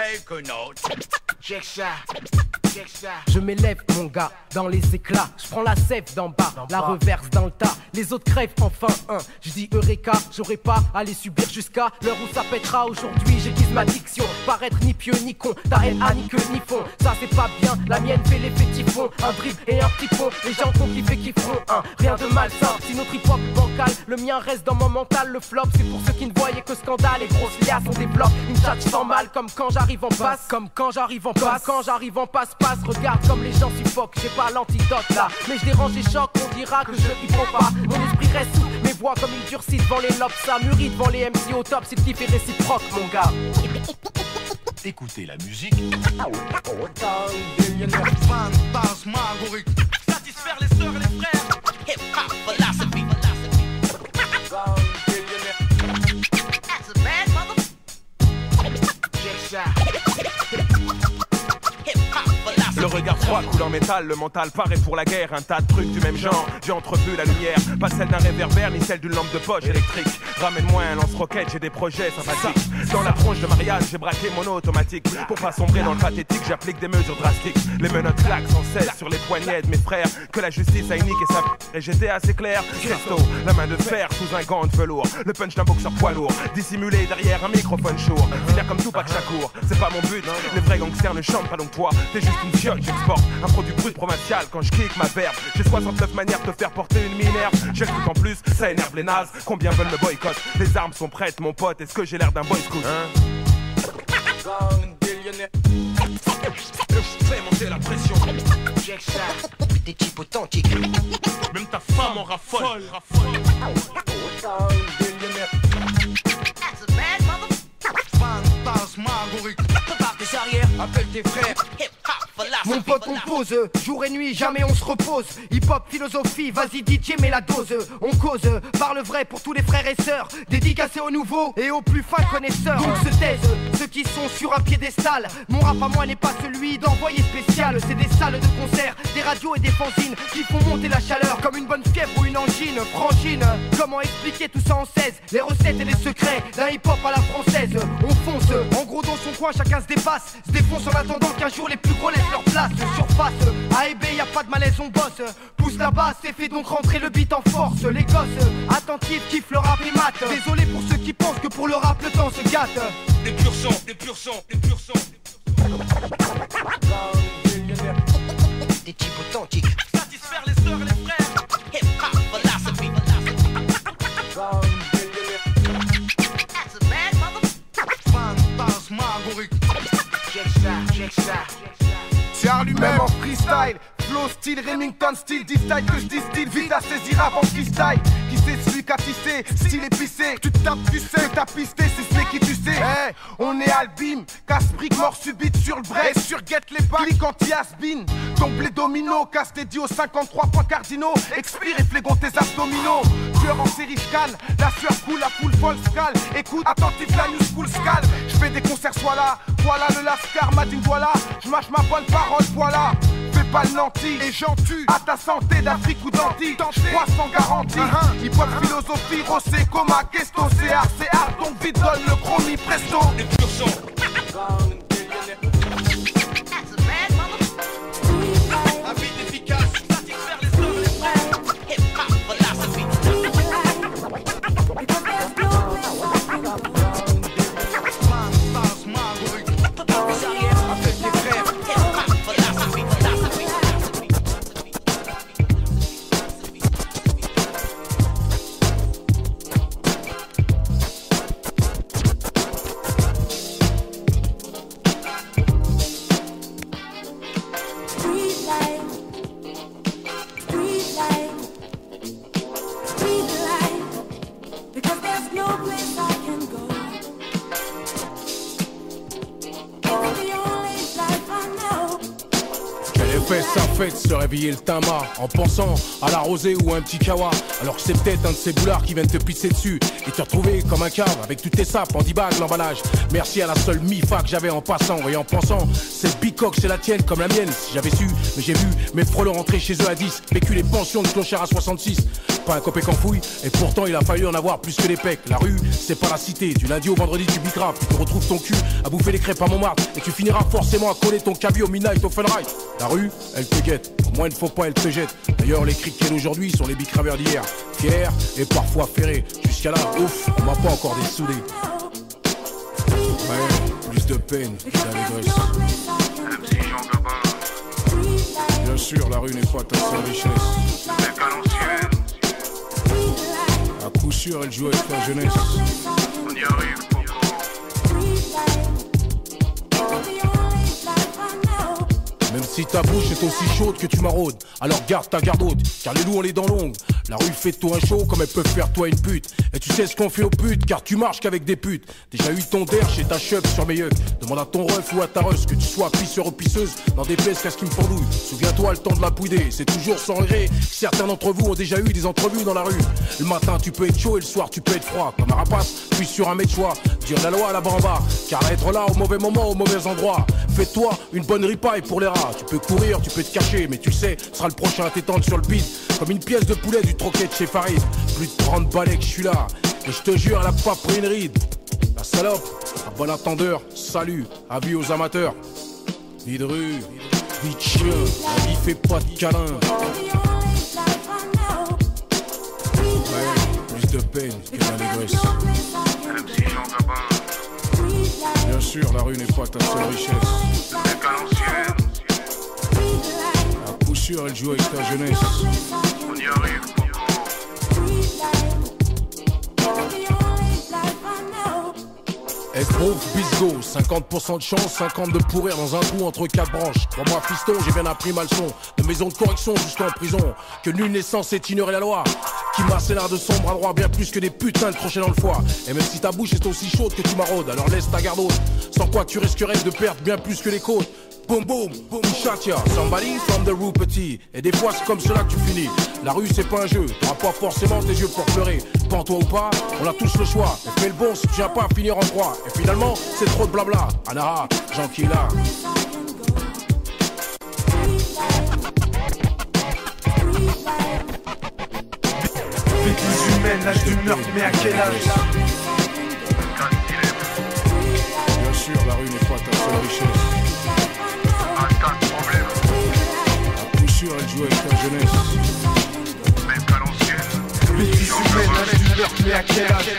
take a note. Check ça, check ça. Je m'élève mon gars dans les éclats. Je prends la sève d'en bas, la reverse dans le tas. Les autres crèvent enfin un. Je dis Eureka, j'aurais pas à les subir jusqu'à l'heure où ça pètera. Aujourd'hui j'aiguise ma diction, paraître ni pieux ni con. Ta haine a ni queue ni fond, ça c'est pas bien. La mienne fait l'effet typhon, un dribble et un petit pont. Les gens qu'on kiffe et qui feront un, rien de malsain. Si notre hip hop bancal, le mien reste dans mon mental. Le flop c'est pour ceux qui ne voyaient que scandale. Et grosses liasses on développe une chatte sans mal. Comme quand j'arrive en passe, comme quand j'arrive en passe, quand j'arrive en passe-passe. Regarde comme les gens suffoquent, j'ai pas l'antidote là. Mais je dérange et choque, on dira que je y prends pas. Mon esprit reste souple, mes voix comme ils durcissent devant les lobes. Ça mûrit devant les M C au top, c'est le kiff est réciproque mon gars. Écoutez la musique. Fantasmagorique. Satisfaire les sœurs et les frères. Hip hop philosophy. That's a bad mother. Check ça. Le regard froid coule en métal, le mental paraît pour la guerre. Un tas de trucs du même genre, j'ai entrevu la lumière. Pas celle d'un réverbère ni celle d'une lampe de poche électrique. Ramène-moi un lance-roquette, j'ai des projets sympathiques. Dans la tronche de Marianne, j'ai braqué mon automatique. Pour pas sombrer dans le pathétique, j'applique des mesures drastiques. Les menottes claquent sans cesse sur les poignets de mes frères. Que la justice a unique et sa... Et j'étais assez clair. Gesto, la main de fer sous un gant de velours. Le punch d'un boxeur poids lourd, dissimulé derrière un microphone chaud. Finir comme Tupac Shakur, c'est pas mon but. Les vrais gangsters ne chantent pas donc toi, t'es juste une fiotte. J'exporte un produit brut provincial quand je kick ma verbe. J'ai soixante-neuf manières de te faire porter une minerve. J'ai le truc en plus, ça énerve les nazes. Combien veulent me boycott? Les armes sont prêtes mon pote, est-ce que j'ai l'air d'un boy scout hein? Fais monter la pression. Check ça. Des types authentiques. Même ta femme en raffole. That's a bad mother. Fantasmagorique. Prépare tes arrières, appelle tes frères. Hip hop. Mon pote compose, jour et nuit, jamais on se repose. Hip-hop, philosophie, vas-y D J, mets la dose. On cause, parle vrai pour tous les frères et sœurs. Dédicacé aux nouveaux et aux plus fins connaisseurs. Donc se taisent, ceux qui sont sur un piédestal. Mon rap à moi n'est pas celui d'envoyé spécial. C'est des salles de concert, des radios et des fanzines qui font monter la chaleur comme une bonne fièvre ou une angine. Frangine, comment expliquer tout ça en seize? Les recettes et les secrets d'un hip-hop à la française. On fonce, en gros dans son coin, chacun se dépasse. Se défonce en attendant qu'un jour les plus gros laissent leur place. Surface, A et B, y a pas de malaise, on bosse. Pousse la basse et fait donc rentrer le beat en force. Les gosses, attentifs, kiffent le rap et mat. Désolé pour ceux qui pensent que pour le rap le temps se gâte. Des purs sons, des purs sons, des purs sons. Des types authentiques. Satisfaire les sœurs et les frères. Hip hop philosophy. That's a bad mother. Fantasmagorique. Check ça, check ça. C'est à lui-même en freestyle. Flow, style, Remington, style, dis-style que je distille, vite à saisir avant freestyle. Qui c'est celui qu'a tissé, style épicé. Tu te tapes, tu sais, t'as pisté, c'est ce qui tu sais. Hey, on est albim, casse-brique, mort subite sur le break. Et sur Get les bacs, clique anti-has-been. Tombe les dominos, casse tes dios, cinquante-trois points cardinaux. Expire et flégon tes abdominaux. Tueur en série, j'cale, la sueur coule, la foule folle scale. Écoute, attentif, la new school scale. J'fais des concerts, sois là, voilà le lascar, m'a dit voilà. J'mâche ma bonne parole, voilà. Fais pas le nanti et j'en tue à ta santé d'Afrique ou d'Antilles. Crois sans garantie. Uh-huh. Hip-hop, philosophie, rossé, coma, questo, c'est art, c'est art. Donc vite donne le chromie, presto. Des purs sons. Rapide, efficace, satisfaire les sœurs et les frères. Hip hop philosophy. Ça fait se réveiller le timbre en pensant à la rosée ou un petit kawa. Alors que c'est peut-être un de ces boulards qui viennent te pisser dessus et te retrouver comme un cave avec toutes tes sapes en dix bagues l'emballage. Merci à la seule mi-fa que j'avais en passant et en pensant. Cette bicoque c'est la tienne comme la mienne si j'avais su. Mais j'ai vu mes frelons rentrer chez eux à dix, vécu les pensions de clochard à soixante-six. pas un copé qu'en fouille, et pourtant il a fallu en avoir plus que les pecs. La rue, c'est pas la cité, du lundi au vendredi tu bicraves, tu te retrouves ton cul à bouffer les crêpes à Montmartre, et tu finiras forcément à coller ton cabi au midnight, au funride. La rue, elle te guette, au moins il ne faut pas, elle te jette. D'ailleurs les cris qu'il d'aujourd'hui sont les bicraveurs d'hier, fiers et parfois ferrés. Jusqu'à là, ouf, on m'a pas encore dessoudé. Ouais, plus de peine que d'allégresse. Bien sûr, la rue n'est pas ta seule richesse. À coup sûr, elle joue avec ta jeunesse. On y arrive, Même si ta bouche est aussi chaude que tu maraudes, alors garde ta garde haute, car les loups ont les dents longues. La rue fait de toi un show comme elle peut faire toi une pute. Et tu sais ce qu'on fait aux putes, car tu marches qu'avec des putes. Déjà eu ton der chez ta chub sur mes yucks. Demande à ton ref ou à ta russe, que tu sois pisseur ou pisseuse, dans des fesses qu'à ce qui me pendouille. Souviens-toi le temps de la pouider, c'est toujours sans regret que certains d'entre vous ont déjà eu des entrevues dans la rue. Le matin tu peux être chaud et le soir tu peux être froid. Comme un rapace, puis sur un mec choix, dire la loi là-bas en bas, car être là au mauvais moment, au mauvais endroit. Fais-toi une bonne ripaille pour les rats. Tu peux courir, tu peux te cacher, mais tu sais, sera le prochain à t'étendre sur le beat. Comme une pièce de poulet du troquet de chez Farid. Plus de trente balais que je suis là, et je te jure, elle a pas pris une ride. La salope, un bon attendeur, salut, avis aux amateurs. Vie de rue, vie de chien, la vie fait pas de câlin. Ouais, plus de peine que d'allégresse. Bien sûr, la rue n'est pas ta seule richesse. À coup sûr, elle joue avec ta jeunesse. On y arrive. Esbrouf, Bisgo, cinquante pour cent de chance, cinquante de pourrir dans un trou entre quatre branches. Crois-moi fiston, j'ai bien appris ma leçon. De maison de correction jusqu'en prison. Que nulle n'est censé ignorer la loi. Qui masse l'art de son bras droit bien plus que des putains de crochets dans le foie. Et même si ta bouche est aussi chaude que tu maraudes, alors laisse ta garde haute. Sans quoi tu risquerais de perdre bien plus que les côtes. Boum boum, boum chatia, somebody from the rue petit. Et des fois c'est comme cela que tu finis. La rue c'est pas un jeu, t'auras pas forcément tes yeux pour pleurer. Pends-toi ou pas, on a tous le choix. Et fais le bon si tu viens pas à finir en croix. Et finalement c'est trop de blabla. Anara, Jean qui est là. Bêtises humaines, l'âge du meurtre, mais à quel âge? Bien sûr, la rue n'est pas ta seule richesse. À coup sûr, elle joue avec ta jeunesse. Même pas l'ancienne. Bêtises humaines, l'âge du meurtre, mais à quel âge?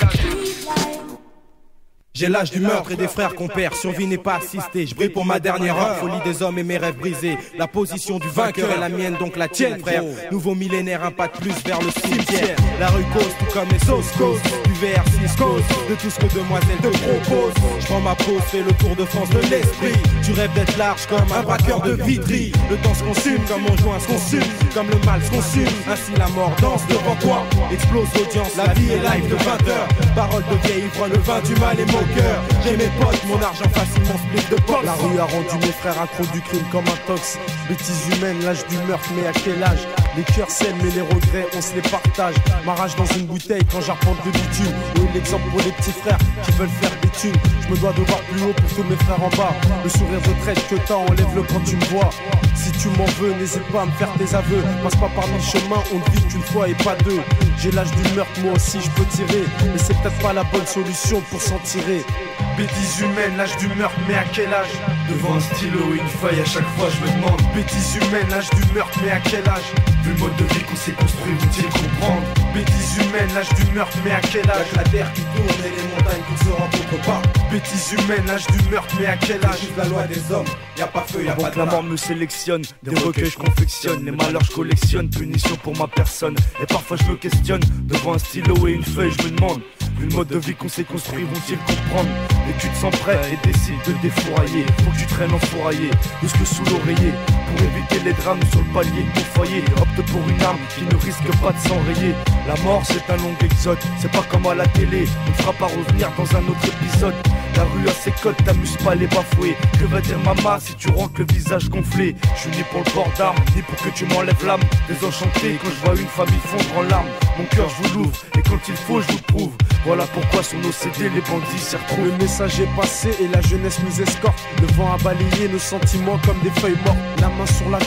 J'ai l'âge du meurtre et des frères qu'on perd, survie n'est pas assistée. Je brille pour ma dernière heure, folie des hommes et mes rêves brisés. La position du vainqueur est la mienne, donc la tienne, frère. Nouveau millénaire, un pas de plus vers le cimetière. La rue cause, tout comme les sauces cause. Du V R six cause, de tout ce que demoiselle te propose. Je prends ma pause, fais le tour de France de l'esprit. Tu rêves d'être large comme un braqueur de Vitry. Le temps se consume comme mon joint se consume, comme le mal se consume. Ainsi la mort danse devant toi, explose l'audience. La vie est live de vingt heures. Parole de vieille ivre, le vin du mal et mon cœur. J'ai mes potes, mon argent facilement split de potes. La rue a rendu mes frères accros du crime comme un tox. Bêtises humaines, l'âge du meurtre, mais à quel âge? Les cœurs saines mais les regrets on se les partage. Ma rage dans une bouteille quand j'arpente le bitume. Oui, l'exemple pour les petits frères qui veulent faire des thunes. Je me dois de voir plus haut pour tous mes frères en bas. Le sourire de traite que t'as, enlève-le quand tu me vois. Si tu m'en veux, n'hésite pas à me faire tes aveux. Passe pas par mille chemins, on ne vit qu'une fois et pas deux. J'ai l'âge du meurtre, moi aussi je peux tirer. Mais c'est peut-être pas la bonne solution pour s'en tirer. Bêtises humaines, l'âge du meurtre, mais à quel âge? Devant un stylo et une feuille, à chaque fois je me demande. Bêtises humaines, l'âge du meurtre, mais à quel âge? Vu le mode de vie qu'on s'est construit, vous-il comprendre? Bêtises humaines, l'âge du meurtre, mais à quel âge? Y'a que la terre qui tourne et les montagnes qui se rencontrent pas. Bêtises humaines, l'âge du meurtre, mais à quel âge? La loi des hommes, y'a pas feu, y'a pas de la mort me sélectionne. Des recueils je confectionne, les malheurs je collectionne. Punition pour ma personne, et parfois je me questionne. Devant un stylo et une feuille, je me demande. Vu le mode de vie qu'on s'est construit, vont-ils comprendre? Et tu te sens prêt et décides de défourailler. Faut que tu traînes enfouraillé, jusque sous l'oreiller. Pour éviter les drames sur le palier de ton foyer. Opte pour une arme qui ne risque pas de s'enrayer. La mort c'est un long exode, c'est pas comme à la télé. On ne fera pas revenir dans un autre épisode. La rue a ses codes, t'amuses pas les bafoués. Que va dire maman si tu rentres le visage gonflé? Je suis ni pour le port d'armes, ni pour que tu m'enlèves l'âme. Désenchanté quand je vois une famille fondre en larmes. Mon cœur je vous l'ouvre, et quand il faut je vous prouve. Voilà pourquoi sur nos C D les bandits s'y retrouvent. Le message est passé et la jeunesse nous escorte. Le vent a balayé nos sentiments comme des feuilles mortes. La main sur la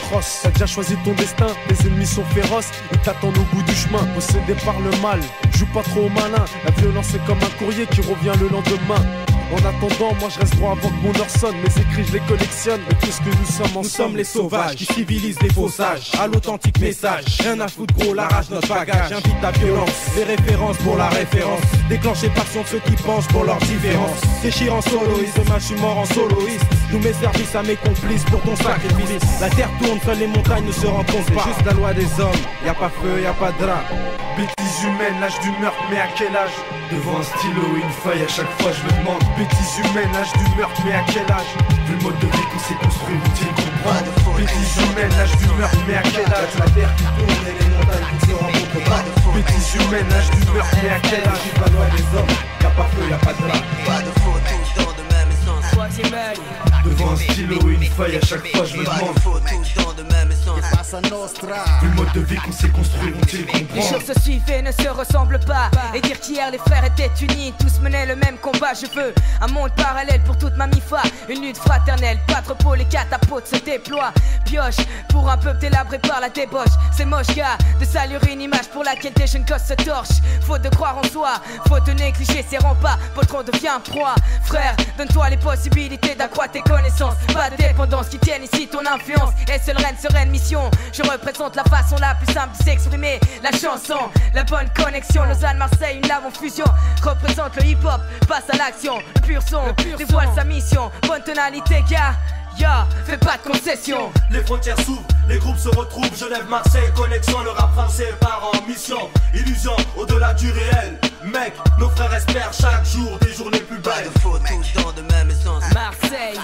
crosse. T'as déjà choisi ton destin, les ennemis sont féroces, ils t'attendent au bout du chemin. Possédé par le mal, joue pas trop au malin. La violence est comme un courrier qui revient le lendemain. En attendant, moi je reste droit avant que mon heure sonne. Mes écrits je les collectionne, mais qu'est-ce que nous sommes ensemble? Nous sommes les sauvages qui civilisent les faux sages. À l'authentique message, rien à foutre gros, la rage notre bagage. Invite ta violence, les références pour la référence. Déclencher passion de ceux qui penchent pour leurs différences. Déchire en soloiste, demain je suis mort en soloiste. Tous mes services à mes complices pour ton sacrifice. La terre tourne, seules les montagnes ne se rencontrent pas. C'est juste la loi des hommes, y a pas feu, y a pas de drap. Bêtises humaines, l'âge du meurtre, mais à quel âge? Devant un stylo et une feuille, à chaque fois je me demande. Bêtises humaines, l'âge du meurtre, mais à quel âge? Vu le mode de vie qu'on s'est construit, faut-il comprendre? Bêtises humaines, l'âge du meurtre, mais à quel âge? La terre qui tourne et les montagnes qui se rencontrent pas. Bêtises humaines, l'âge du meurtre, mais à quel âge? La loi des hommes, y'a pas feu, y'a pas de drap. Pas de faux, tous dans de même essence. Troisième œil. Devant un stylo et une feuille, à chaque fois je me demande. Faux, tous dans de même essence. Vu le mode de vie qu'on s'est construit, faut-il comprendre? Les choses se suivent et ne se ressemblent pas. Et dire qu'hier les frères étaient unis, tous menaient le même combat. Je veux un monde parallèle pour toute ma mifa. Une lutte fraternelle, pas de repos, les catapultes se déploient. Pioche pour un peuple délabré par la débauche. C'est moche gars de saluer une image pour laquelle des jeunes gosses se torchent. Faute de croire en soi, faute de négliger ses remparts. Votre on devient proie. Frère, donne-toi les possibilités d'accroître tes connaissances. Pas de dépendance qui tienne ici ton influence. Et seule reine sereine mission. Je représente la façon la plus simple de s'exprimer. La chanson, la bonne connexion. Lausanne-Marseille, une lave en fusion. Représente le hip-hop, passe à l'action. Le pur son, dévoile sa mission. Bonne tonalité, gars. Ya, fais pas de concession. Les frontières s'ouvrent, les groupes se retrouvent. Genève, Marseille, connexion, le rap français part en mission. Illusion, au-delà du réel. Mec, nos frères espèrent chaque jour des journées plus belles. Pas de faux, tous dans de même essence. Marseille.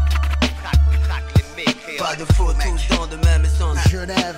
Pas de faux, tous dans de même essence. Genève.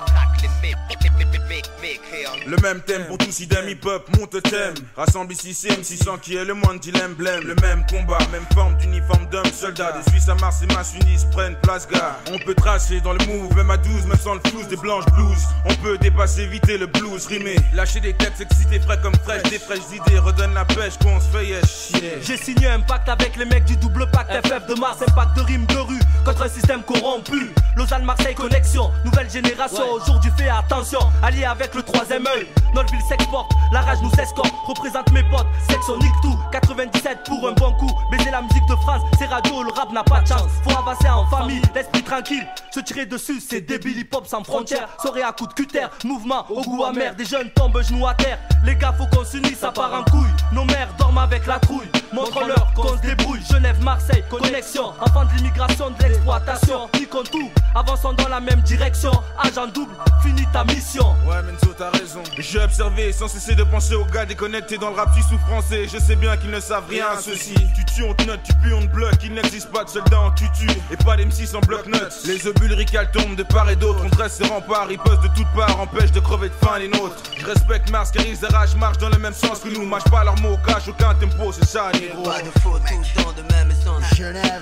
Le même thème pour tous idem hip-hop, monte le thème. Rassemble ici C M six cents qui est le moins de l'emblème. Le même combat, même forme d'uniforme d'homme soldat. Des Suisses à Mars et Mass unis prennent place gars. On peut tracer dans le move, même à douze, même sans le flouze des blanches blues. On peut dépasser, éviter le blues, rimer. Lâcher des textes excités, frais comme fraîche. Des fraîches idées, redonne la pêche qu'on se fait yes, yeah. J'ai signé un pacte avec les mecs du double pacte F F de Mars. Un pacte de rimes de rue contre un système corrompu. Lausanne-Marseille connexion, nouvelle génération. Ouais. Aujourd'hui fais attention, allié avec le troisième œil. Notre ville s'exporte, la rage nous escorte. Représente mes potes, sexe on nique tout. quatre-vingt-dix-sept pour un bon coup. Baiser la musique de France, c'est radio, le rap n'a pas de chance. Faut avancer en famille, l'esprit tranquille. Se tirer dessus, c'est débile, hip-hop sans frontières. Soirée à coups de cutter, mouvement au goût amer. Des jeunes tombent genoux à terre. Les gars faut qu'on s'unisse, ça part en couille. Nos mères dorment avec la trouille. Montre-leur qu'on se débrouille. Genève, Marseille, connexion. Enfants de l'immigration, de l'exploitation. Niquons tout, avançons dans la même direction. Agent double, finis ta mission. Ouais Menzo t'as raison. J'ai observé sans cesser de penser aux gars déconnectés dans le rap suisse ou français. Je sais bien qu'ils ne savent rien à ceci. Tu tues, on te note, tu pues, on te bloque. Il n'existe pas de soldats en tutu et pas d'M six en bloc-notes. Les obus lyriques tombent de part et d'autre. On dresse ses remparts, ils posent de toutes parts. Empêche de crever de faim les nôtres. Je respecte Mars car ils arrachent, marchent dans le même sens que nous. Mâche pas leurs mots, cache aucun tempo, c'est ça négro. Pas de faux, tous dans de même essence. Genève.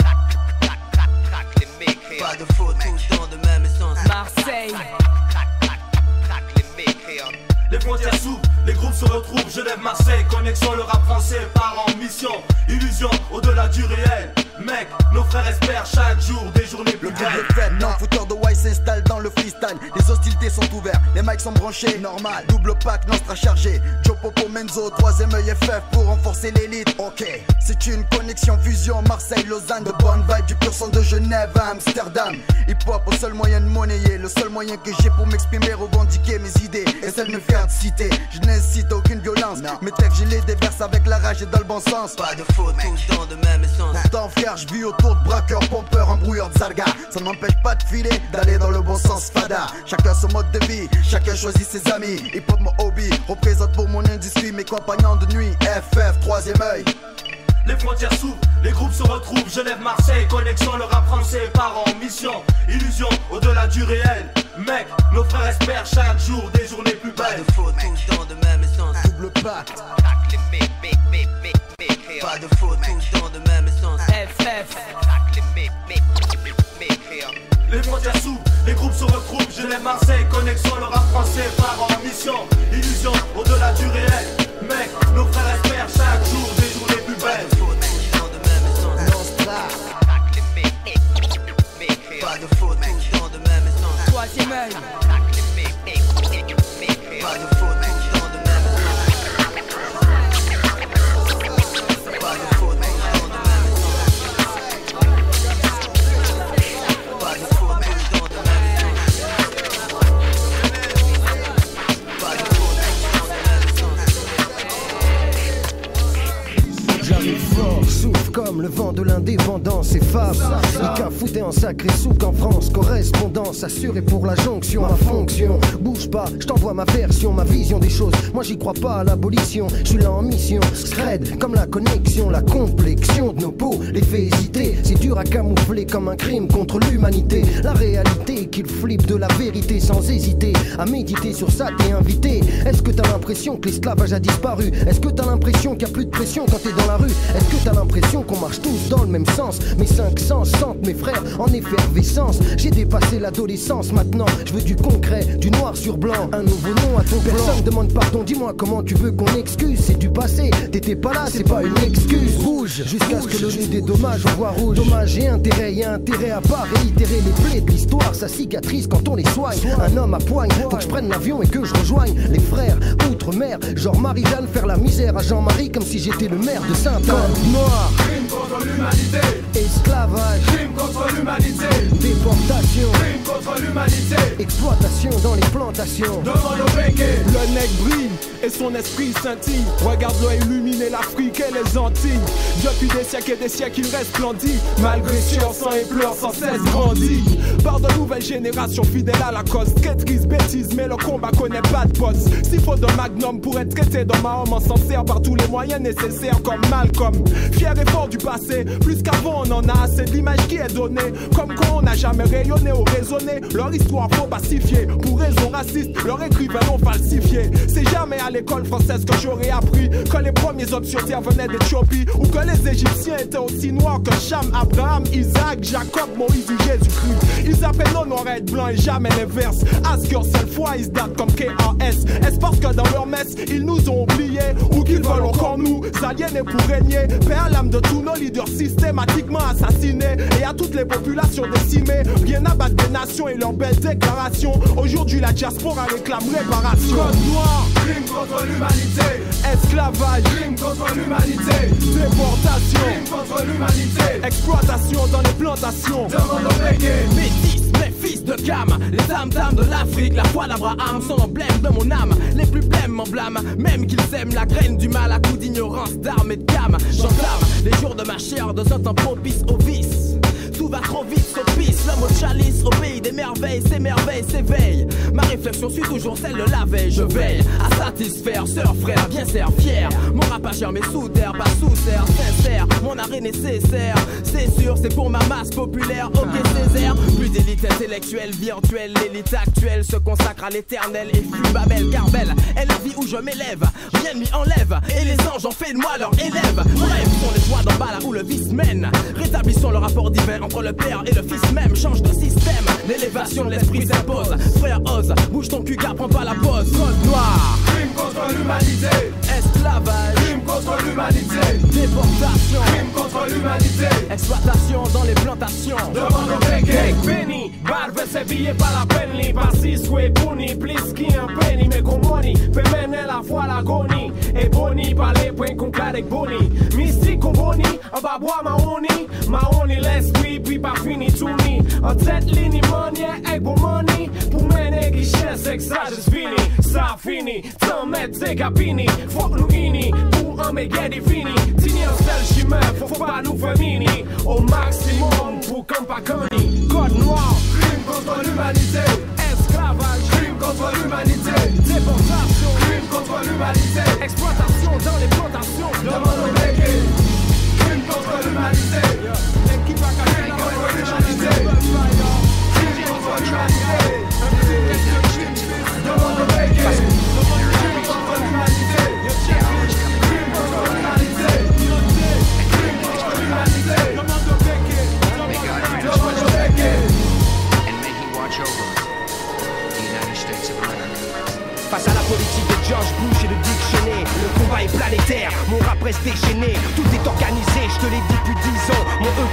Pas de faux, tous dans de même essence. Marseille. Les frontières s'ouvrent, les groupes se retrouvent. Genève, Marseille, connexion, le rap français part en mission. Illusion, au-delà du réel. Mec, nos frères espèrent chaque jour des journées plus belles. Le fait, non, fouteur de Y s'installe dans le freestyle. Les hostilités sont ouvertes, les mics sont branchés, normal. Double pack, Nostra chargé. Joe Popo, Menzo, troisième œil F F pour renforcer l'élite. Ok, c'est une connexion fusion. Marseille, Lausanne, de bonne vibe, du pur son de Genève à Amsterdam. Hip-hop, au seul moyen de monnayer. Le seul moyen que j'ai pour m'exprimer, revendiquer mes idées et celles de me faire citer. Je n'incite aucune violence. Non. Mes textes, je les déverse avec la rage et dans le bon sens. Pas de faux, tous dans de même essence. Pourtant, fier, je vis autour de braqueurs, pompeurs, embrouilleurs de zarga. Ça ne m'empêche pas de filer, d'aller dans le bon sens, fada. Chacun son mode de vie, chacun choisit ses amis. Hip-hop, mon hobby, représente pour mon industrie mes compagnons de nuit. F F, troisième œil. Les frontières s'ouvrent, les groupes se retrouvent. Genève, Marseille, connexion, le rap français part en mission. Illusion, au-delà du réel. Mec, nos frères espèrent chaque jour des journées plus belles. Pas de faux, tous dans de même essence. Double pacte. Pas de faux, tous dans de même essence. F F. Les frontières s'ouvrent, les groupes se retrouvent. Genève, Marseille, connexion, le rap français part en mission. Illusion, au-delà du réel. Mec, nos frères espèrent chaque jour des journées plus belles. Pas de faux, tous dans de même essence. Nostra. Pas de faute, tous dans de même essence. Troisième œil. Pas de faute, tous dans de même essence. Pas de faute, tous dans de même essence. Pas de faute, tous dans de même essence. Pas de faute, tous dans de même essence. J'arrive fort, souffle comme le vent de l'indépendance et fable. Et qu'un fouté en sacré souk en France. Correspondance assurée pour la jonction, ma fonction. Bouge pas, je t'envoie ma version, ma vision des choses. Moi j'y crois pas à l'abolition, je suis là en mission. Scred comme la connexion, la complexion de nos peaux. Les faits hésités, c'est dur à camoufler comme un crime contre l'humanité. La réalité qu'il flippe de la vérité sans hésiter. À méditer sur ça t'es invité. Est-ce que t'as l'impression que l'esclavage a disparu? Est-ce que t'as l'impression qu'il y a plus de pression quand t'es dans la rue? Est-ce que t'as l'impression qu'on marche tous dans le même sens? Mes cinq sens sentent mes frères en effervescence. J'ai dépassé l'adolescence, maintenant je veux du concret, du noir sur blanc. Un nouveau nom à ton plan. Personne demande pardon, dis-moi comment tu veux qu'on excuse. C'est du passé, t'étais pas là, c'est pas une excuse. Bouge, jusqu'à ce que le nez des dommages on voit rouge. Dommage et intérêt, y'a intérêt à pas réitérer les plaies de l'histoire. Ça cicatrise quand on les soigne. Un homme à poigne, faut que je prenne l'avion et que je rejoigne les frères outre-mer. Genre Marie-Jeanne faire la misère à Jean-Marie comme si j'étais le maire de Saint-Anne. Noir, crime contre l'humanité. Esclavage, crime contre l'humanité. Déportation, crime contre l'humanité. Exploitation dans les plantations. Demande au béquet. Le nec brille et son esprit scintille. Regarde-le illuminer l'Afrique et les Antilles. Depuis des siècles et des siècles il resplendit. Malgré sueur, sang et pleurs sans cesse grandit. Par de nouvelles générations fidèles à la cause. Traîtrise, bêtise, mais le combat connaît pas de boss. S'il faut d'un magnum pour être traité dans ma homme, on s'en sert par tous les moyens nécessaires comme Malcolm. Fier et fort du passé, plus qu'avant on en a assez de l'image qui est donnée. Comme quand on n'a jamais rayonné ou raisonné. Leur histoire faut pacifier, pour raisons racistes, leur écrivains l'ont falsifié. C'est jamais à l'école française que j'aurais appris que les premiers hommes sur terre venaient d'Éthiopie, ou que les Égyptiens étaient aussi noirs que Cham, Abraham, Isaac, Jacob, Moïse et Jésus-Christ. Ils appellent nos noirs à être blancs et jamais l'inverse. Ask yourself why is that comme K A S. Est-ce parce que dans leur messe ils nous ont oubliés, ou qu'ils veulent encore nous aliéner pour régner? Paix à l'âme de tous nos leaders systématiquement assassinés, et à toutes les populations décimées. Rien à battre des nations et leurs belles déclarations. Aujourd'hui la diaspora réclame réparation. Code noir, crime contre l'humanité. Esclavage, crime contre l'humanité. Déportation, crime contre l'humanité. Exploitation dans les plantations. Demande au béquet. Métis, mes fils de Cam, les âmes-dames de l'Afrique, la foi d'Abraham sont l'emblème de mon âme. Les plus blêmes m'en blâment, même qu'ils aiment la graine du mal à coup d'ignorance, d'armes et de gamme. J'entame les jours de ma chair de ce temps propice au vice. Tout va trop vite, s'opisse, l'homme au chalice, au pays des merveilles, s'émerveille, s'éveille. Ma réflexion suit toujours celle de la veille. Je veille à satisfaire, sœur, frère, bien ser, fier. Mon rapageur, mes sous terre, pas sous terre, sincère. Mon arrêt nécessaire, c'est sûr, c'est pour ma masse populaire. Ok, Césaire, plus d'élite intellectuelle, virtuelle. L'élite actuelle se consacre à l'éternel et fuit Babel, car belle est la vie où je m'élève. Rien ne m'y enlève, et les anges ont fait de moi leur élève. Bref, sont les joies d'en bas là où le vice mène. Rétablissons le rapport divin entre le père et le fils même. Change de système, l'élévation de l'esprit s'impose. Frère ose, bouge ton cul car prends pas la pause. Code noir, crime contre l'humanité. Esclavage, crime contre l'humanité. Déportation, crime contre l'humanité. Exploitation dans les plantations. Demande au béquet. Benny, barbe se pille pas la penny. Passi sue puni, plus qui un penny. Mais con money, per mener la foi l'agonie. Et boni, parler point con avec boni. Mystique ou boni, en bas bois maoni. Maoni l'esprit, puis pas fini tout ni. En tête ligne, money, avec bon money. Pour mener guichet, c'est que ça juste fini. Ça fini, t'en mettre des capini. Faut nous ini, pour un méga défini. Tini un seul chemin, faut pas nous faire mini. Au maximum, pour comme pas connu. Code noir, crime contre l'humanité. Esclavage, crime contre l'humanité. Déportation, crime contre l'humanité. Exploitation dans les plantations. Demande au béquet. Crime contre l'humanité. L'équipe va casser la contre l'humanité. Crime contre l'humanité. Demande au béquet. Crime contre l'humanité. Crime contre l'humanité. Crime contre l'humanité. Demande au béquet. Demande au béquet. And may he watch over the United States of America. Face à la politique de George Bush et de Dick Cheney, le combat est planétaire, mon rap reste déchaîné. Tout est organisé, je te l'ai dit depuis dix ans. Mon E P,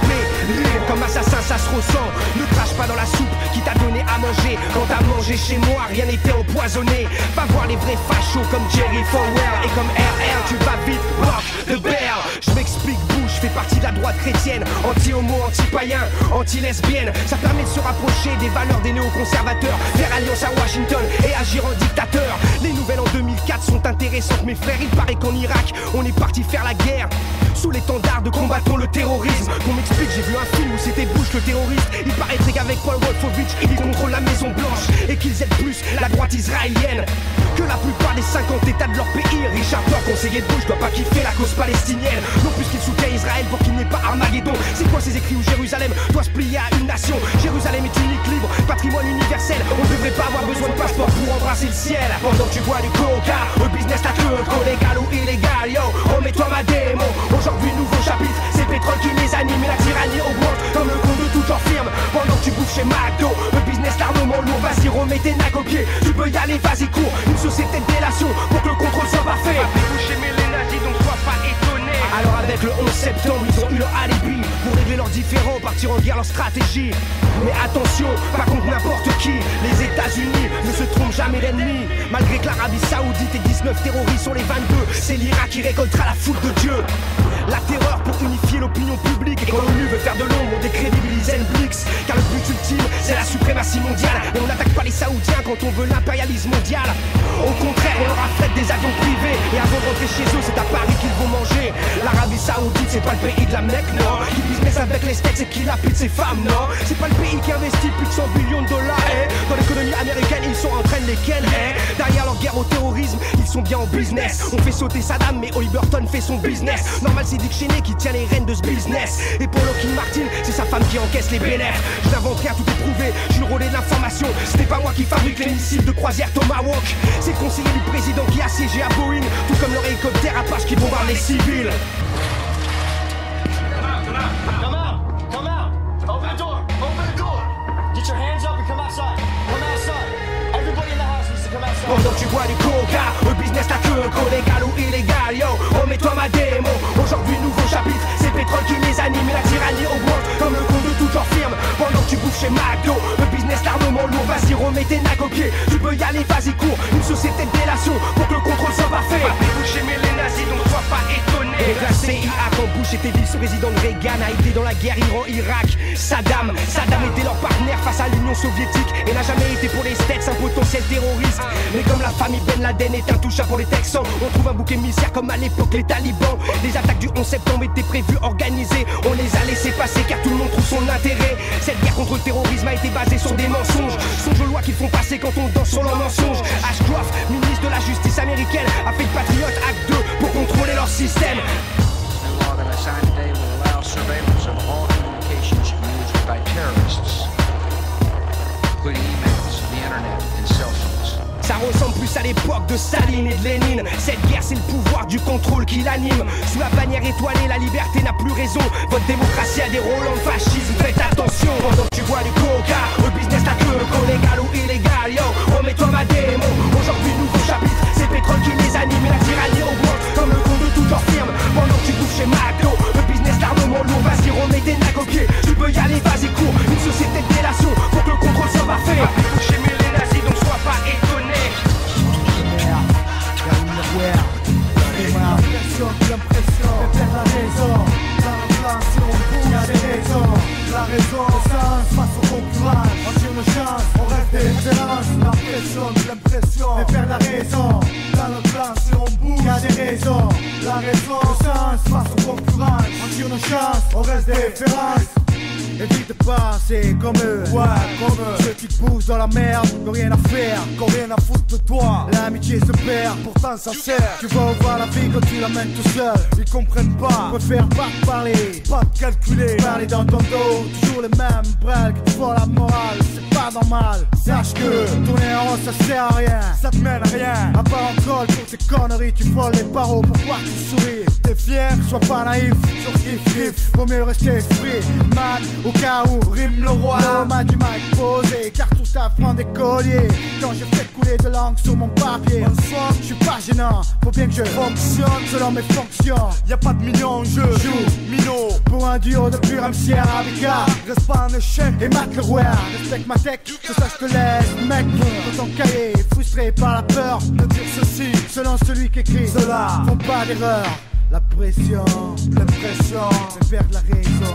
Rire comme assassin, ça se ressent. Ne crache pas dans la soupe qui t'a donné à manger. Quand t'as mangé chez moi, rien n'était empoisonné. Va voir les vrais fachos comme Jerry Falwell et comme R R, tu vas vite, rock de bear. Je m'explique, bouge, je fais partie de la droite chrétienne. Anti-homo, anti-païen, anti-lesbienne. Ça permet de se rapprocher des valeurs des néoconservateurs. Faire alliance à Washington et agir en dictateur. Les nouvelles en deux mille quatre sont intéressantes, mes frères. Il paraît qu'en Irak, on est parti faire la guerre sous l'étendard de combattons le terrorisme. Qu'on m'explique, j'ai vu un film où c'était Bush le terroriste. Il paraîtrait qu'avec Paul Wolfowitz, il contrôle la Maison Blanche et qu'ils aident plus la droite israélienne que la plupart des cinquante états de leur pays. Richard Thor, conseiller de Bush, doit pas kiffer la cause palestinienne. Non plus qu'il soutient Israël pour qu'il n'ait pas Armageddon. C'est quoi ces écrits où Jérusalem doit se plier à une nation? Jérusalem est unique, libre, patrimoine universel. On ne devrait pas avoir besoin de passeport pour embrasser le ciel. Pendant que tu bois du coca, au business t'as que trop légal ou illégal. Yo, remets-toi ma démo. Aujourd'hui nouveau chapitre, c'est le pétrole qui les anime et la tyrannie augmente comme le compte de toute leur firme. Pendant que tu bouffes chez McDo, le business l'armement lourd. Vas-y remets tes nacs au pied, tu peux y aller, vas-y cours. Une société de délation pour que le contrôle soit parfait. Avez-vous chez les nazis donc sois pas étonné. Alors avec le onze septembre ils ont eu leur alibi pour régler leurs différends, partir en guerre leur stratégie. Mais attention, pas contre n'importe qui. Les États-Unis ne se trompent jamais d'ennemis. Malgré que l'Arabie Saoudite ait dix-neuf terroristes sur les vingt-deux, c'est l'Irak qui récoltera la foudre de Dieu. La terreur pour unifier l'opinion publique. Et quand l'ONU veut faire de l'ombre, on décrédibilise Blix. Car le but ultime, c'est la suprématie mondiale. Et on n'attaque pas les Saoudiens quand on veut l'impérialisme mondial. Au contraire, on leur affrète des avions privés. Et avant de rentrer chez eux, c'est à Paris qu'ils vont manger. L'Arabie Saoudite, c'est pas le pays de la Mecque, non. Qui business avec les steaks, c'est qui lapide ses femmes, non. C'est pas le pays qui investit plus de cent billions de dollars, eh. Dans l'économie américaine, ils sont en train de lesquels, eh. Derrière leur guerre au terrorisme, ils sont bien en business. On fait sauter Saddam, mais Oliver Burton fait son business. Normal, c'est Dick Cheney qui tient les rênes de ce business. Et pour Lockheed Martin, c'est sa femme qui encaisse les bénéfices. Je n'invente rien, tout est prouvé, je suis le relais de l'information. C'était pas moi qui fabrique les missiles de croisière Tomahawk. C'est le conseiller du président qui a siégé à Boeing. Tout comme leur hélicoptère Apache qui bombarde les civils. Come out! Come out! Open the door! Open the door! Get your hands up and come outside! Come outside! Everybody in the house needs to come outside! Pendant que tu bois du coca, le business t'as que légal ou illégal, yo, remets-toi ma démo. Aujourd'hui nouveau chapitre, c'est le pétrole qui les anime et la tyrannie augmente comme le compte de toute leur firme. Pendant que tu bouffes chez McDo, le business l'armement lourd. Vas-y remets tes nacs au pied, tu peux y aller, vas-y cours. Une société de délation pour que le contrôle soit parfait. Avez-vous chez les nazis donc sois pas étonné. Et la C I A quand Bush était vice-président de Reagan a été dans la guerre Iran-Irak. Saddam, Saddam était leur partenaire face à l'Union soviétique et n'a jamais été pour les States un potentiel terroriste. Mais comme la famille Ben Laden est intouchable pour les Texans, on trouve un bouc émissaire comme à l'époque les talibans. Les attaques du onze septembre étaient prévues, organisées. On les a laissées passer car tout le monde trouve son intérêt. Cette guerre contre le terrorisme a été basée sur des mensonges. Songe aux lois qu'ils font passer quand on danse sur leurs mensonges. Ashcroft, ministre de la justice américaine, a fait le Patriot Act deux pour contrôler leur système. The law that I signed today will allow surveillance of all communications used by terrorists, including emails, the internet, and cell phones. Ça ressemble plus à l'époque de Staline et de Lénine. Cette guerre c'est le pouvoir du contrôle qui l'anime. Sous la bannière étoilée, la liberté n'a plus raison. Votre démocratie a des rôles en fascisme, faites attention. Pendant que tu bois du coca, le business t'as que légal ou illégal, yo, remets-toi ma démo. Aujourd'hui nouveau chapitre, c'est le pétrole qui les anime et la tyrannie augmente comme le compte de toute leur firme. Pendant que tu bouffes chez McDo, le business l'armement lourd. Vas-y remets tes nacs au pied, tu peux y aller, vas-y cours. Une société de délation pour que le contrôle soit parfait. Avez-vous chez les nazis donc sois pas étonné. L'impression, l'impression, de faire la raison. Dans l'inflation, il y a des raisons. La raison, le sens, face aux concurrents. On tire nos chances, on reste des références. L'impression, l'impression, de faire la raison. Dans l'inflation, on bouge, il y a des raisons. La raison, le sens, face aux concurrents. On tire nos chances, on reste des références. Évite de penser comme eux, ouais, comme eux. Ceux qui te poussent dans la merde, n'ont rien à faire, qu'ont rien à foutre de toi. L'amitié se perd, pourtant ça sert. Tu vas voir la vie quand tu la mènes tout seul. Ils comprennent pas, préfèrent pas te parler, pas te calculer. Parler dans ton dos, toujours les mêmes brègues, tu vois la morale, c'est pas normal. Sache que tourner en rond ça sert à rien, ça te mène à rien. À part en colle pour tes conneries, tu voles les barreaux pour voir tu souris. T'es fier, sois pas naïf, sur kiff kiff, vaut mieux rester free. Man, au cas où, rime le roi. L'aroma du mic posé, car tout ça prend des colliers. Quand je fais couler de l'encre sur mon papier, je suis pas gênant, faut bien que je fonctionne selon mes fonctions. Y'a pas de millions en jeu, joue, minot. Pour un duo de pur M C Arabica, reste pas un échec et mate le roi. Respecte ma tech, tout ça je te laisse, mec. Dans ton cahier, frustré par la peur de dire ceci, selon celui qui écrit cela, font pas d'erreur. La pression, l'impression, c'est perdre la raison.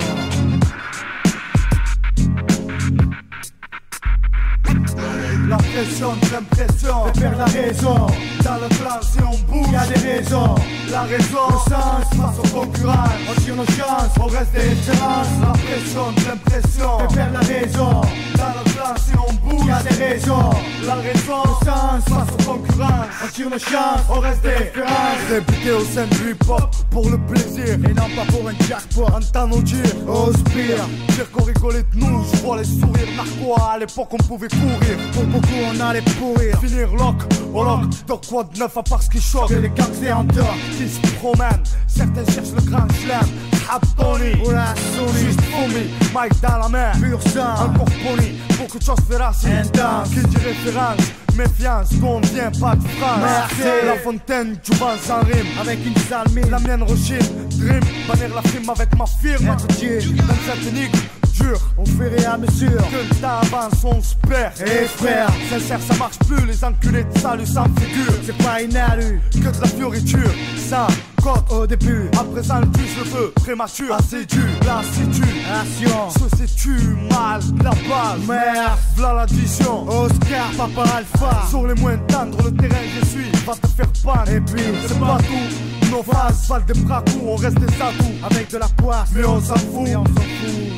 La pression, l'impression, c'est perdre la raison. Dans le plan, si on bouge, y'a des raisons. La raison, le sens, face aux concurrents. On tire nos chances, on reste des références. La pression, l'impression, c'est perdre la raison. Dans le plan, si on bouge, y'a des raisons. La raison, le sens, face aux concurrents. On tire nos chances, on reste des références. Réputé au sein du hip-hop pour le plaisir et non pas pour un jackpot. Entends nos dires, ose pire. Dire qu'on rigolait de nous, je vois les sourires. Narquois, à l'époque on pouvait courir. Pour beaucoup on allait pourrir. Finir lock, au lock, donc quoi de neuf à part ce qui choque. Que les gangsters en dehors qui se promènent. Certains cherchent le grand chelem. Trap Tony, ou la Sony, juste Fomi, Mike dans la main, pur sang, encore pony, beaucoup de choses féraces, intense, qui dit référence, méfiance, d'où on vient, pas de France. Merci. La fontaine, tu vas sans rime, avec une sale mine, la mienne rechine, dream, bannir la frime avec ma firme, être Dieu, dans cette énigme. Dur, on ferait à mesure que le temps avance, on se perd. Et frère, sincère ça marche plus, les enculés de salut sans figure. C'est pas une alu, que de la fioriture, sans cote au début. À présent le plus je veux, prémature, assidu, lassitude, se situe mal, la base, merde, v'là l'addition. Oscar, papa alpha, sur les moins tendres, le terrain je suis, va te faire panne. Et puis, c'est pas tout, nos phases valent des bras courts, on reste des atouts, avec de la poisse, mais on s'en fout, mais on s'en fout.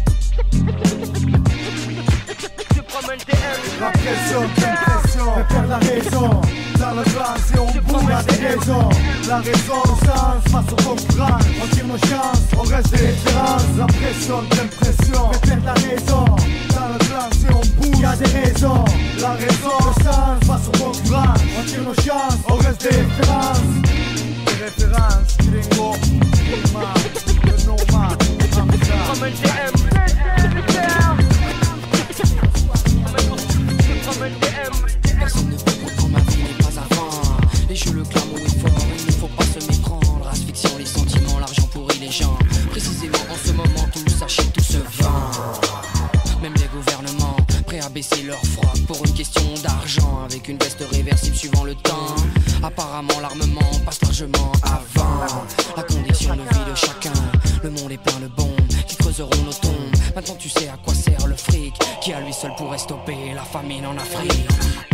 La pression, l'impression, fait perdre la raison. Dans le plan, si on bouge, y'a des raisons. La raison, le sens, face aux concurrents. On tire nos chances, on reste des références. La pression, l'impression, fait perdre la raison. Dans le plan, si on bouge, y'a des raisons. La raison, le sens, face aux concurrents. On tire nos chances, on reste des références. Des références, Gringo, Grima, le nomade, Hamza. Personne ne peut comprendre ma vie n'est pas à vendre. Et je le clame haut et fort, il ne faut pas se méprendre. Asphyxiant les sentiments, l'argent pourrit les gens. Précisément en ce moment tout s'achète, tout se vend. Même les gouvernements, prêts à baisser leur froc pour une question d'argent. Avec une veste réversible suivant le temps. Apparemment l'armement passe largement avant. La condition de vie de chacun, le monde est plein de bombes qui creuseront nos tombes. Maintenant tu sais à quoi sert le fric, qui à lui seul pourrait stopper la famine en Afrique.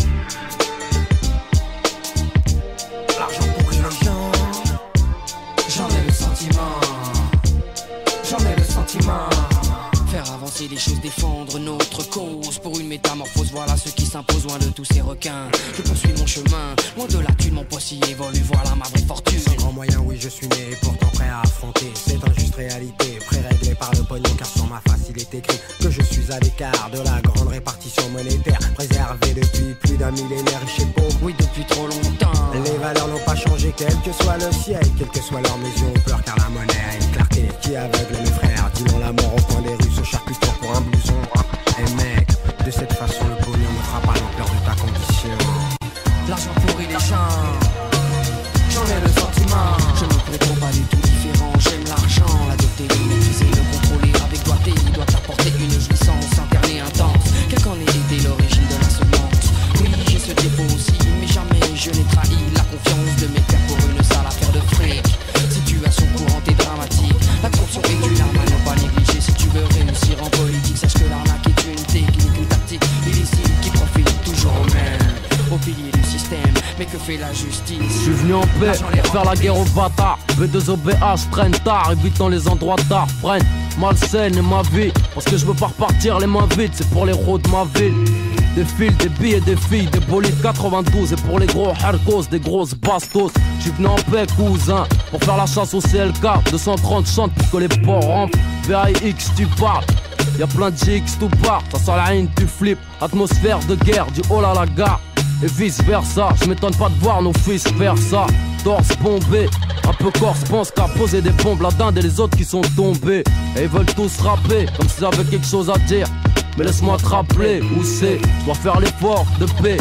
L'argent pourrit les gens, j'en ai le sentiment, j'en ai le sentiment. Faire avancer les choses, défendre notre cause. Pour une métamorphose, voilà ce qui s'impose loin de tous ces requins. Je poursuis mon chemin, loin de la thune, mon poste y évolue, voilà ma vraie fortune. Sans grand moyen, oui je suis né, pourtant prêt à affronter cette injuste réalité, pré-réglée par le pognon, car sur ma face il est écrit que je suis à l'écart de la grande répartition monétaire, préservée depuis plus d'un millénaire, riche et pauvre. Oui, depuis trop longtemps. Les valeurs n'ont pas changé, quel que soit le siècle, quelle que soit leur mesure, on pleure car la monnaie a une clarté qui aveugle mes frères. Dis-nous la mort au coin des rues, se charcutant pour un blouson. Et mec, de cette façon le pognon ne fera pas l'ampleur de ta condition. L'argent pourrit les gens, j'en ai le sentiment. Je ne prétends pas du tout différent, j'aime l'argent. L'adopter, le maîtriser, le contrôler avec doigté. Il doit apporter une jouissance interne et intense. Quelle qu'en ait été l'origine de la semence. Oui, j'ai ce défaut aussi, mais jamais je n'ai trahi la confiance de mes pères pour une sale affaire de fric. Situation courante et dramatique, la corruption est une arme à ne pas négliger. Si tu veux réussir en politique, sache que l'arnaque est une technique, une tactique illicite qui profite toujours au même, au pilier du système. Mais que fait la justice? Je suis venu en paix, faire la guerre aux bâtards. B deux O B H traîne tard, évitant les endroits tard. Freine, malsaine ma vie, parce que je veux pas repartir les mains vides. C'est pour les héros de ma ville. Des fils, des billets, des filles, des bolides quatre-vingt-douze. Et pour les gros harcos, des grosses bastos. J'suis venu en paix cousin, pour faire la chasse au C L K. Deux cent trente chante pour que les porcs rentrent. V I X tu parles, Y'a plein de G X tout part, ça sent la haine, tu flippes. Atmosphère de guerre, du oh là la gare. Et vice versa, je m'étonne pas de voir nos fils faire ça. Torse bombé, un peu corse pense qu'à poser des bombes la dinde et les autres qui sont tombés. Et ils veulent tous rapper, comme s'ils avaient quelque chose à dire. Mais laisse-moi te rappeler où c'est, je dois faire l'effort de paix.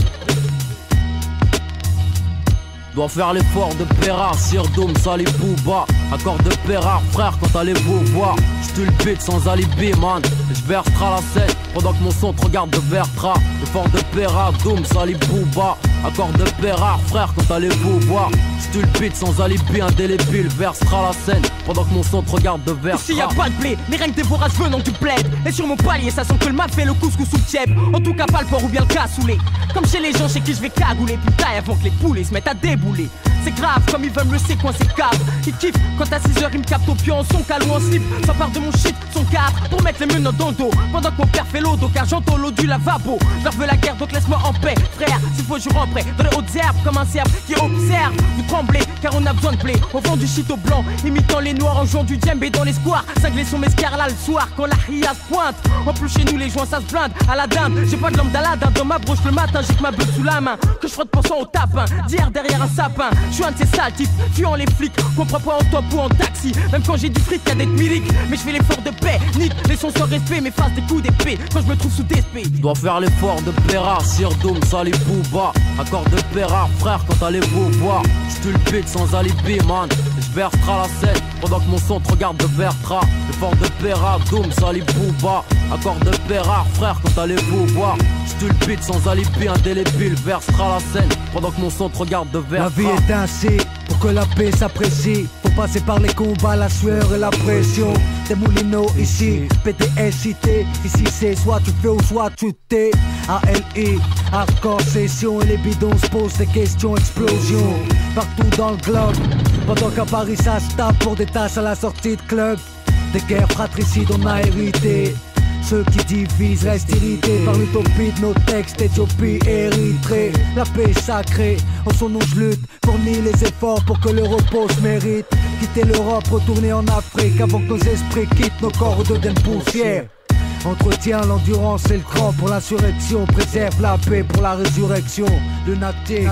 Dois faire l'effort de Pérard, Sirdoum, Salih Bouba. Accord de Pérard, frère, quand allez-vous voir? J'tue le beat sans alibi, man. J'versera la scène pendant que mon son te regarde de Vertra. L'effort de Pérard, Doom, Salih Bouba. Accord de Pérard, frère, quand allez-vous voir? J'tue le beat sans alibi, indélébile. Versera la scène pendant que mon son te regarde de Vertra. Ici y'a pas de blé, mais rien que des vorages venant du bled. Et sur mon palier, ça sent que le map fait le couscous sous le tiep. En tout cas, pas le porc ou bien le cassoulet. Comme chez les gens chez qui je vais cagouler. Putain, avant que les poulets se mettent à débouler. C'est grave, comme ils veulent me laisser coincer cave. Ils kiffent quand à six heures ils me captent au pied en son calou en slip. Ça part de mon shit, son cadre, pour mettre les menottes dans le dos. Pendant que mon père fait l'eau d'eau, car j'entends l'eau du lavabo. Je leur veux la guerre, donc laisse-moi en paix. Frère, s'il faut je rentre dans les hautes herbes, comme un cerf qui observe. Vous tremblez, car on a besoin de blé. On vend du shit au blanc, imitant les noirs en jouant du djembé dans les squares. Cinglés sont mes là le soir, quand la ria se pointe. En plus chez nous les joints ça se blinde, à la dinde. J'ai pas de lampe d'Aladin dans ma broche le matin, j'ai que ma beuh sous la main. Que je frotte pour cent au tapin, d'hier derrière un sapin. Je suis un de ces sales types, fuyant les flics, comprends pas en top ou en taxi. Même quand j'ai du fric, y'a des miliques. Mais je fais l'effort de paix, nique les sons sans respect, mes faces des coups d'épée. Quand je me trouve sous D S P, je dois faire l'effort de Pérard, Sirdoum, Salih Bouba. Accord de Pérard, frère, quand allez-vous voir? J'tue le beat sans alibi, man. J'versera la scène pendant que mon son te regarde de Vertra. L'effort de Pérard, Doom, Salih Bouba. Accord de Pérard, frère, quand allez-vous voir? J'tue le beat sans alibi, indélébile. Versera la scène pendant que mon son te regarde de Vertra. La vie est ainsi, pour que la paix s'apprécie. Faut passer par les combats, la sueur et la pression. Des moulineaux ici, P T S I T. Ici c'est soit tu fais ou soit tu t'es. A L I, hardcore session. Et les bidons se posent des questions, explosion. Partout dans le globe, pendant qu'à Paris ça se tape pour des tasses à la sortie de club. Des guerres fratricides on a hérité. Ceux qui divisent restent irrités par l'utopie de nos textes, Éthiopie, Érythrée. La paix est sacrée, en son nom je lutte, fournis les efforts pour que le repos se mérite. Quitter l'Europe, retourner en Afrique, avant que nos esprits quittent nos corps ou deviennent poussière. Entretient l'endurance et le cran pour l'insurrection. Préserve la paix pour la résurrection. Lunatique,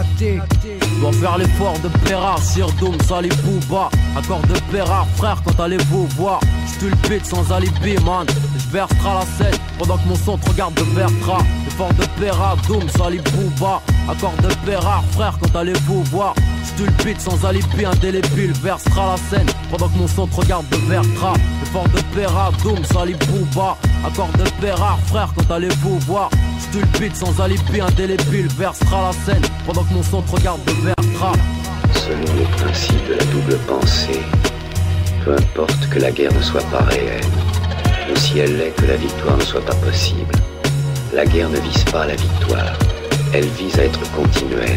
je dois faire l'effort de Pérard, Sirdoum, Salih Bouba. Accord de Pérard, frère, quand allez-vous voir? J'tue le beat sans alibi, man. J'versera la scène pendant que mon son te regarde de Vertra. L'effort de Pérard, Doom, Salih Bouba. Accord de Pérard, frère, quand allez-vous voir? J'tue le beat sans alibi, indélébile. Versera la scène pendant que mon son te regarde de Vertra. L'effort de Pérard, Doom, Salih Bouba. Accord de Pérard, frère, quand allez-vous voir? J'tue le beat sans alibi, indélébile. Versera la scène pendant que mon son te regarde de Vertra. Selon les principes de la double pensée, peu importe que la guerre ne soit pas réelle, ou si elle l'est, que la victoire ne soit pas possible. La guerre ne vise pas la victoire, elle vise à être continuelle.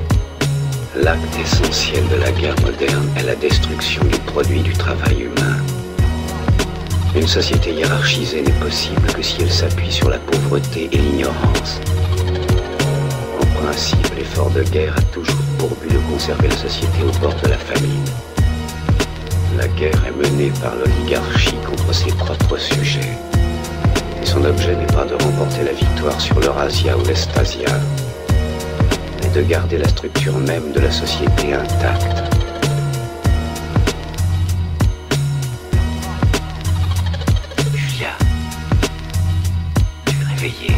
L'acte essentiel de la guerre moderne est la destruction du produit du travail humain. Une société hiérarchisée n'est possible que si elle s'appuie sur la pauvreté et l'ignorance. En principe, l'effort de guerre a toujours pour but de conserver la société au bord de la famine. La guerre est menée par l'oligarchie contre ses propres sujets. Et son objet n'est pas de remporter la victoire sur l'Eurasia ou l'Estasia, mais de garder la structure même de la société intacte. Julia, tu es réveillée.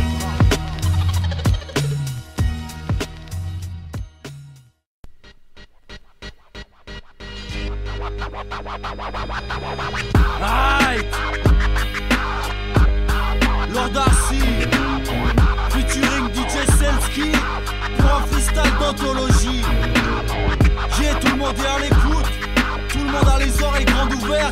Aïe Lord Darcy featuring D J Selski pour un freestyle d'anthologie. J'ai tout le monde est à l'écoute, tout le monde a les oreilles grandes ouvertes.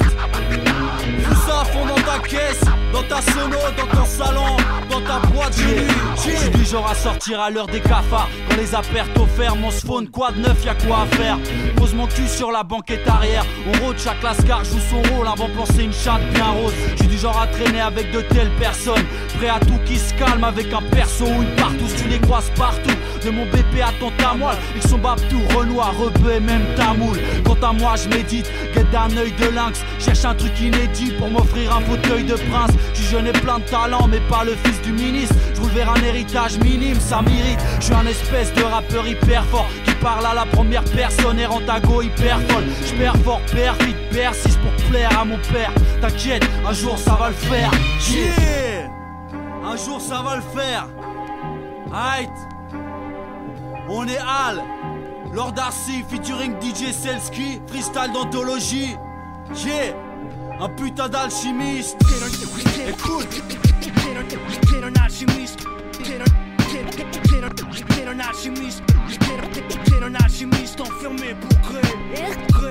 Fous ça à fond dans ta caisse, dans ta sono, dans ton salon, dans ta boîte de nuit. Je suis du genre à sortir à l'heure des cafards. Quand les appertes offertes, mon spawn quad neuf, y'a quoi à faire. Pose mon cul sur la banquette arrière. On rôde, chaque lascar joue son rôle avant de lancer une chatte bien rose. Je suis du genre à traîner avec de telles personnes, prêt à tout qui se calme avec un perso ou une partouze. Tu les croises partout, de mon B P à ton tamoil. Ils sont babtou, Renoir, rebeu et même tamoul. Quant à moi je médite, guette d'un œil de lynx. Cherche un truc inédit pour m'offrir un fauteuil de prince. Je suis jeune et plein de talent mais pas le fils du ministre. Je roule vers un héritage minime, ça m'irrite. Je suis un espèce de rappeur hyper fort qui parle à la première personne et rend ta go hyper folle. Je perds fort, perds vite, persiste pour plaire à mon père. T'inquiète, un jour ça va le faire. Yeah, un jour ça va le faire. Aight, on est Al, Lord Darcy featuring D J Selski, freestyle d'anthologie. Yeah, un putain d'alchimiste. Écoute, t'es un alchimiste. T'es un alchimiste. T'es un alchimiste enfermé pour créer.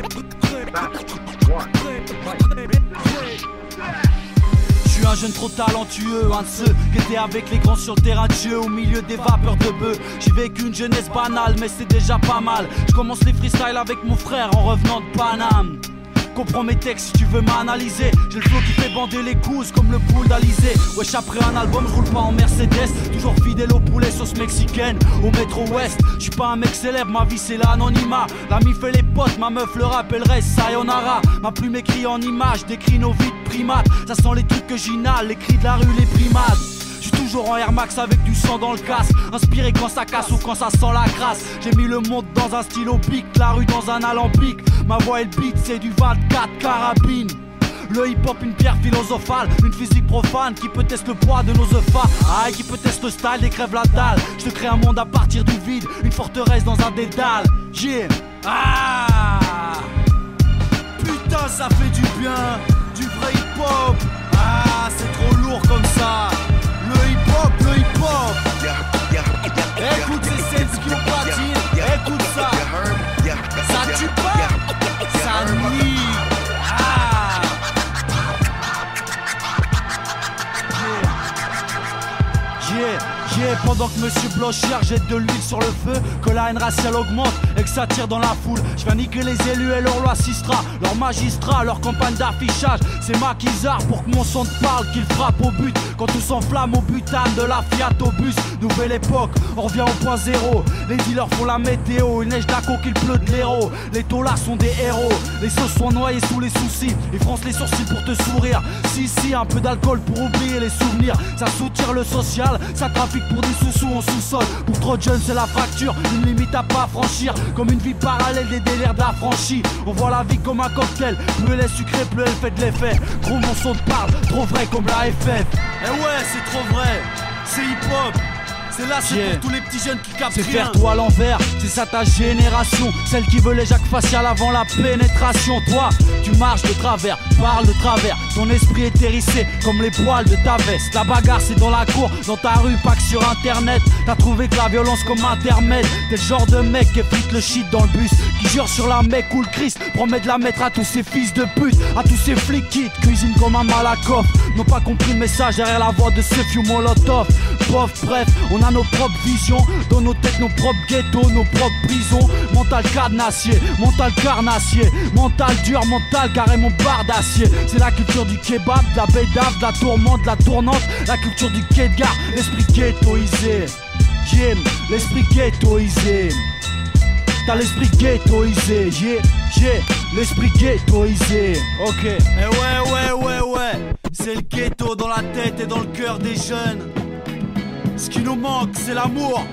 Je suis un jeune trop talentueux, un de ceux qui étaient avec les grands sur le terrain de jeu au milieu des vapeurs de bœuf. J'ai vécu une jeunesse banale mais c'est déjà pas mal. Je commence les freestyles avec mon frère en revenant de Paname. Comprends mes textes si tu veux m'analyser. J'ai le flow qui fait bander les couses comme le pool d'Alizé. Wesh après un album je roule pas en Mercedes. Toujours fidèle au poulet sauce mexicaine. Au métro ouest, je suis pas un mec célèbre. Ma vie c'est l'anonymat. L'ami fait les potes, ma meuf le rap, elle reste sayonara. Ma plume écrit en images, décrit nos vies de primates. Ça sent les trucs que j'inhale, les cris de la rue, les primates. J'suis toujours en Air Max avec du sang dans le casque. Inspiré quand ça casse ou quand ça sent la crasse. J'ai mis le monde dans un stylo pic, la rue dans un alambic. Ma voix et le beat c'est du vingt-quatre carabines. Le hip-hop une pierre philosophale, une physique profane qui peut tester le poids de nos œufs. Aïe, qui peut tester le style des crèves la dalle. Je te crée un monde à partir du vide, une forteresse dans un dédale. Yeah, ah, putain ça fait du bien, du vrai hip-hop. Ah, c'est trop lourd comme ça. Le hip-hop, le hip-hop. Écoute ces scènes qui ont platine. Écoute ça. Ça tue pas, ça nuit. Ah. Yeah, yeah, yeah. Pendant que Monsieur Blochère jette de l'huile sur le feu, que la haine raciale augmente et que ça tire dans la foule. Je viens niquer les élus et leur loi Sistra, leurs magistrats, leur campagne d'affichage. C'est maquisard pour que mon son te parle, qu'il frappe au but. Quand tout s'enflamme au butane de la Fiat au bus. Nouvelle époque, on revient au point zéro. Les dealers font la météo, il neige d'accord qu'il pleut de l'héros. Les taulards sont des héros, les sauces sont noyées sous les soucis. Ils froncent les sourcils pour te sourire. Si, si, un peu d'alcool pour oublier les souvenirs. Ça soutire le social, ça trafique pour des sous-sous en sous-sol. Pour trop de jeunes c'est la fracture, une limite à pas franchir. Comme une vie parallèle des délires d'affranchis. On voit la vie comme un cocktail, plus elle est sucrée, plus elle fait de l'effet. Gros mon son te parle, trop vrai comme la F F. Eh ouais c'est trop vrai, c'est hip-hop. C'est là, c'est yeah. Pour tous les petits jeunes qui captent rien. C'est faire toi à l'envers, c'est ça ta génération. Celle qui veut les jacques faciales avant la pénétration. Toi, tu marches de travers, parles de travers. Ton esprit est hérissé comme les poils de ta veste. La bagarre c'est dans la cour, dans ta rue, pas que sur internet. T'as trouvé que la violence comme intermède. T'es le genre de mec qui effrite le shit dans le bus, qui jure sur la mec ou le Christ, promet de la mettre à tous ces fils de pute, à tous ces flics qui te cuisinent comme un malakoff. N'ont pas compris le message derrière la voix de ce few Molotov. Bof, bref, on a nos propres visions, dans nos têtes nos propres ghettos, nos propres prisons. Mental cadenassier, mental carnassier, mental dur, mental carrément barre d'acier. C'est la culture du kebab, de la bédave, de la tourmente, de la tournante. La culture du quai de gare, l'esprit ghettoisé. Jim, l'esprit ghettoisé. T'as l'esprit ghettoisé, yeah, yeah, l'esprit ghettoisé. Ok, eh ouais, ouais, ouais, ouais. C'est le ghetto dans la tête et dans le cœur des jeunes. Ce qui nous manque, c'est l'amour.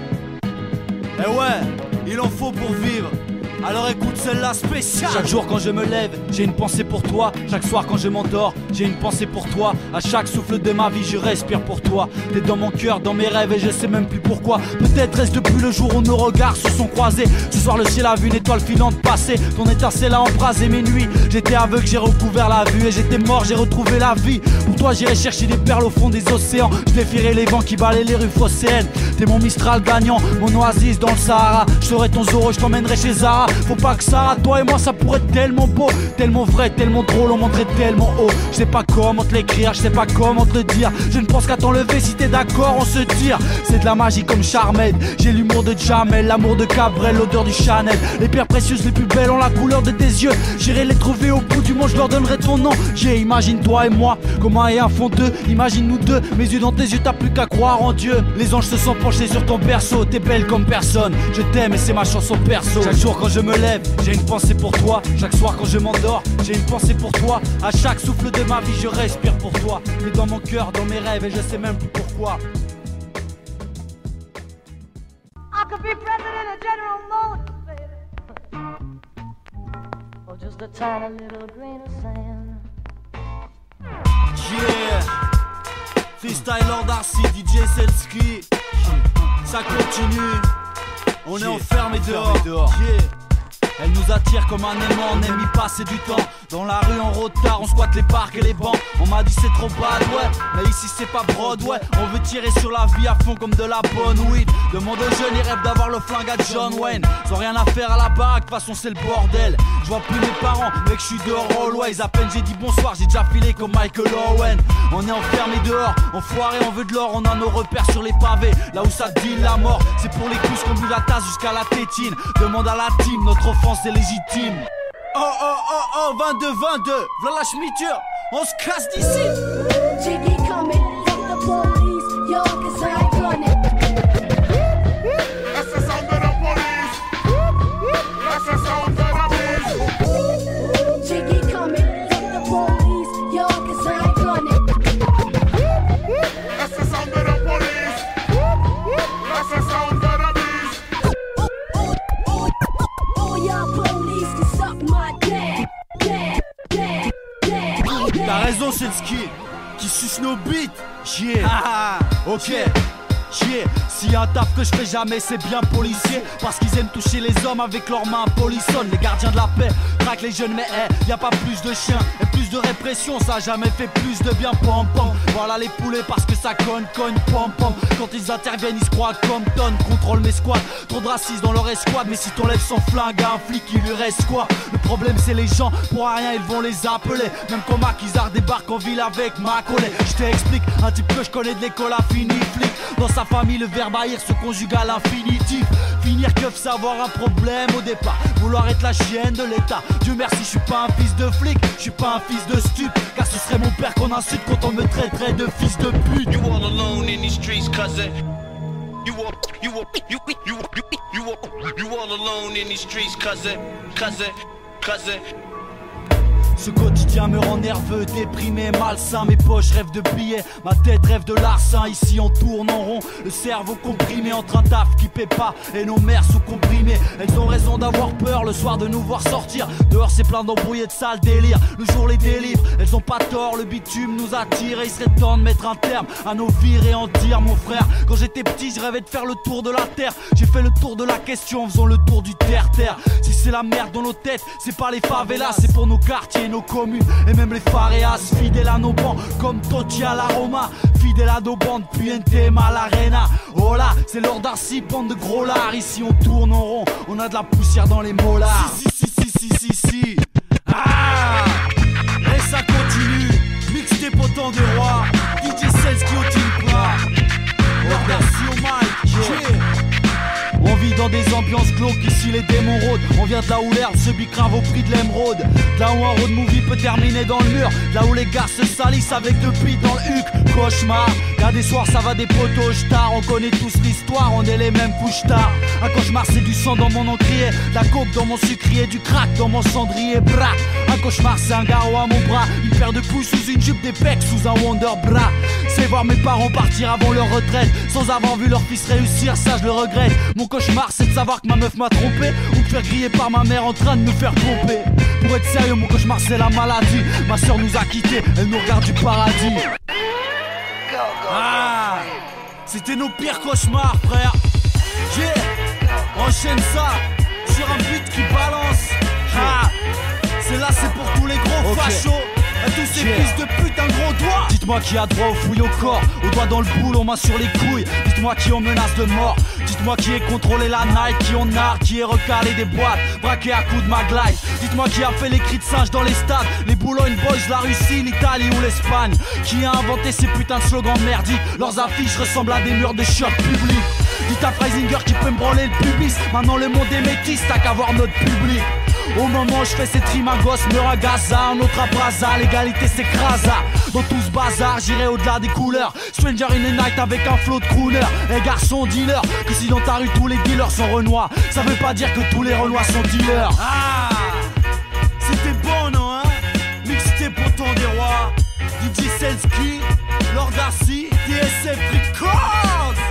Eh ouais, il en faut pour vivre. Alors écoute celle-là spéciale. Chaque jour quand je me lève, j'ai une pensée pour toi. Chaque soir quand je m'endors, j'ai une pensée pour toi. À chaque souffle de ma vie, je respire pour toi. T'es dans mon cœur, dans mes rêves et je sais même plus pourquoi. Peut-être est-ce depuis le jour où nos regards se sont croisés. Ce soir le ciel a vu une étoile filante passer. Ton étincelle a embrasé mes nuits. J'étais aveugle, j'ai recouvert la vue. Et j'étais mort, j'ai retrouvé la vie. Pour toi j'irai chercher des perles au fond des océans. Je défierai les vents qui balaient les rues phocéennes. T'es mon Mistral gagnant, mon oasis dans le Sahara. Je serai ton Zoro, je t'emmènerai chez Zara. Faut pas que ça rate, toi et moi ça pourrait être tellement beau, tellement vrai, tellement drôle, on monterait tellement haut. Je sais pas comment te l'écrire, je sais pas comment te le dire. Je ne pense qu'à t'enlever, si t'es d'accord on se tire. C'est de la magie comme Charmed, j'ai l'humour de Jamel, l'amour de Cabrel, l'odeur du Chanel. Les pierres précieuses les plus belles ont la couleur de tes yeux. J'irai les trouver au bout du monde, je leur donnerai ton nom. J'ai imagine toi et moi, comment et un fond deux. Imagine nous deux, mes yeux dans tes yeux, t'as plus qu'à croire en Dieu. Les anges se sont penchés sur ton berceau, t'es belle comme personne. Je t'aime et c'est ma chanson perso. Chaque jour quand je me lève, j'ai une pensée pour toi. Chaque soir quand je m'endors, j'ai une pensée pour toi. À chaque souffle de ma vie, je respire pour toi. T'es dans mon cœur, dans mes rêves et je sais même plus pourquoi. I could be president of General Motors, baby. Or just a tiny little grain of sand. Yeah. Freestyle Lord Darcy, D J Selski. Ça continue. On yeah. est enfermé dehors. dehors. Yeah. Elle nous attire comme un aimant, on aime y passer du temps. Dans la rue en retard, on squatte les parcs et les bancs. On m'a dit c'est trop bad, ouais, mais ici c'est pas Broadway. On veut tirer sur la vie à fond comme de la bonne weed. Demande aux jeunes, ils rêvent d'avoir le flingue à John Wayne. Sans rien à faire à la baraque, de toute façon c'est le bordel. Je vois plus mes parents, mec je suis dehors always. À peine j'ai dit bonsoir, j'ai déjà filé comme Michael Owen. On est enfermé dehors, enfoiré, on veut de l'or. On a nos repères sur les pavés, là où ça deal la mort. C'est pour les couches qu'on bout la tasse jusqu'à la tétine. Demande à la team, notre offense est légitime. Oh oh oh oh, vingt-deux vingt-deux, v'là la schmiture, on se casse d'ici. Jiggy coming, fuck the police, yo, cause I gun it. That's the sound of the police. That's the sound of the police. Jiggy coming, fuck the police, yo, cause I gun it. That's the sound of the police. That's the sound of the police. Oh, oh, oh, oh, oh, y'all police can suck my dick, dick, dick, dick. T'as raison, c'est le ski qui suce nos beats. Yeah. Ah, ok. Yeah. S'il y a un taf que je fais jamais, c'est bien policier. Parce qu'ils aiment toucher les hommes avec leurs mains polissonnes. Les gardiens de la paix traquent les jeunes, mais eh, y a pas plus de chiens et plus de répression. Ça a jamais fait plus de bien, pom pom. Voilà les poulets parce que ça cogne, cogne, pom pom. Quand ils interviennent, ils se croient comme tonnes. Contrôle mes squads, trop de racistes dans leur escouade. Mais si t'enlèves son flingue à un flic, il lui reste quoi? Le problème c'est les gens, pour rien ils vont les appeler. Même quand Maquisard débarque en ville avec Macaulay. Je t'explique, un type que je connais de l'école a fini flic. Dans sa famille, le verbe haïr se conjugue à l'infinitif. Finir keuf, savoir un problème au départ. Vouloir être la chienne de l'état. Dieu merci, je suis pas un fils de flic, je suis pas un fils de stup. Car ce serait mon père qu'on insulte quand on me traiterait de fils de pute. You all alone in these streets, cousin. You all, you all, you, you, you, you, all, you all alone in these streets, cousin, cousin, cousin. Ce quotidien me rend nerveux, déprimé, malsain. Mes poches rêvent de billets, ma tête rêve de larcin. Ici on tourne en rond, le cerveau comprimé entre un taf qui paie pas et nos mères sous comprimées. Elles ont raison d'avoir peur le soir de nous voir sortir. Dehors c'est plein d'embrouillés de sales délires, le jour les délivre. Elles ont pas tort, le bitume nous attire. Et il serait temps de mettre un terme à nos vies et en dire mon frère. Quand j'étais petit je rêvais de faire le tour de la terre. J'ai fait le tour de la question en faisant le tour du terre-terre. Si c'est la merde dans nos têtes, c'est pas les favelas, c'est pour nos quartiers, nos communes et même les fareas. Fidèles à nos bancs comme Totti à la Roma. Fidèles à nos bandes, puis N T M à l'arena. Oh là, c'est Lord Darcy, bande de gros lards. Ici on tourne en rond, on a de la poussière dans les molars. Si si si si si si si. Ah, et ça continue. Mixtape autant de rois. D J Selski au team plat. Lord Darcy au mic. Yeah. On vit dans des ambiances glauques, ici les démons rôdent. On vient de là où l'herbe se bicrave au prix de l'émeraude. De là où un road movie peut terminer dans le mur. De là où les gars se salissent avec deux pites dans le huc. Cauchemar, y'a des soirs ça va des potos tard. On connaît tous l'histoire, on est les mêmes couches tard. Un cauchemar c'est du sang dans mon encrier, de la coke dans mon sucrier, du crack dans mon cendrier. Bra. Un cauchemar c'est un garrot à mon bras. Une paire de couilles sous une jupe, des pecs sous un Wonder Bra. C'est voir mes parents partir avant leur retraite, sans avoir vu leur fils réussir, ça je le regrette. Mon cauchemar c'est de savoir que ma meuf m'a trompé, ou de faire griller par ma mère en train de nous faire pomper. Pour être sérieux, mon cauchemar c'est la maladie. Ma soeur nous a quittés, elle nous regarde du paradis. Ah, c'était nos pires cauchemars, frère. Yeah, enchaîne ça sur un beat qui balance. Ah, c'est là, c'est pour tous les gros okay. fachos. tous ces yeah. fils de pute un gros doigt. Dites-moi qui a droit aux fouilles au corps, aux doigts dans le boule, aux mains sur les couilles. Dites-moi qui on menace de mort. Dites-moi qui est contrôlé la night, qui on narre, qui est recalé des boîtes, braqué à coups de maglite. Dites-moi qui a fait les cris de singe dans les stades, les Boulogne Boys, la Russie, l'Italie ou l'Espagne. Qui a inventé ces putains de slogans merdiques. Leurs affiches ressemblent à des murs de shop public. Dites à Freisinger qui peut me branler le pubis. Maintenant le monde est métis, t'as qu'à voir notre public. Au moment où je fais cette rime, un gosse meurt à Gaza, un autre à Brazza, l'égalité s'écrasa. Dans tout ce bazar, j'irai au-delà des couleurs. Stranger in the night avec un flow de crooner. Et garçon dealer, que si dans ta rue tous les dealers sont renois, ça veut pas dire que tous les renois sont dealers. Ah, c'était bon non hein. Mixté pour ton des rois. D J Sensky, Lord Darcy, D S F Records.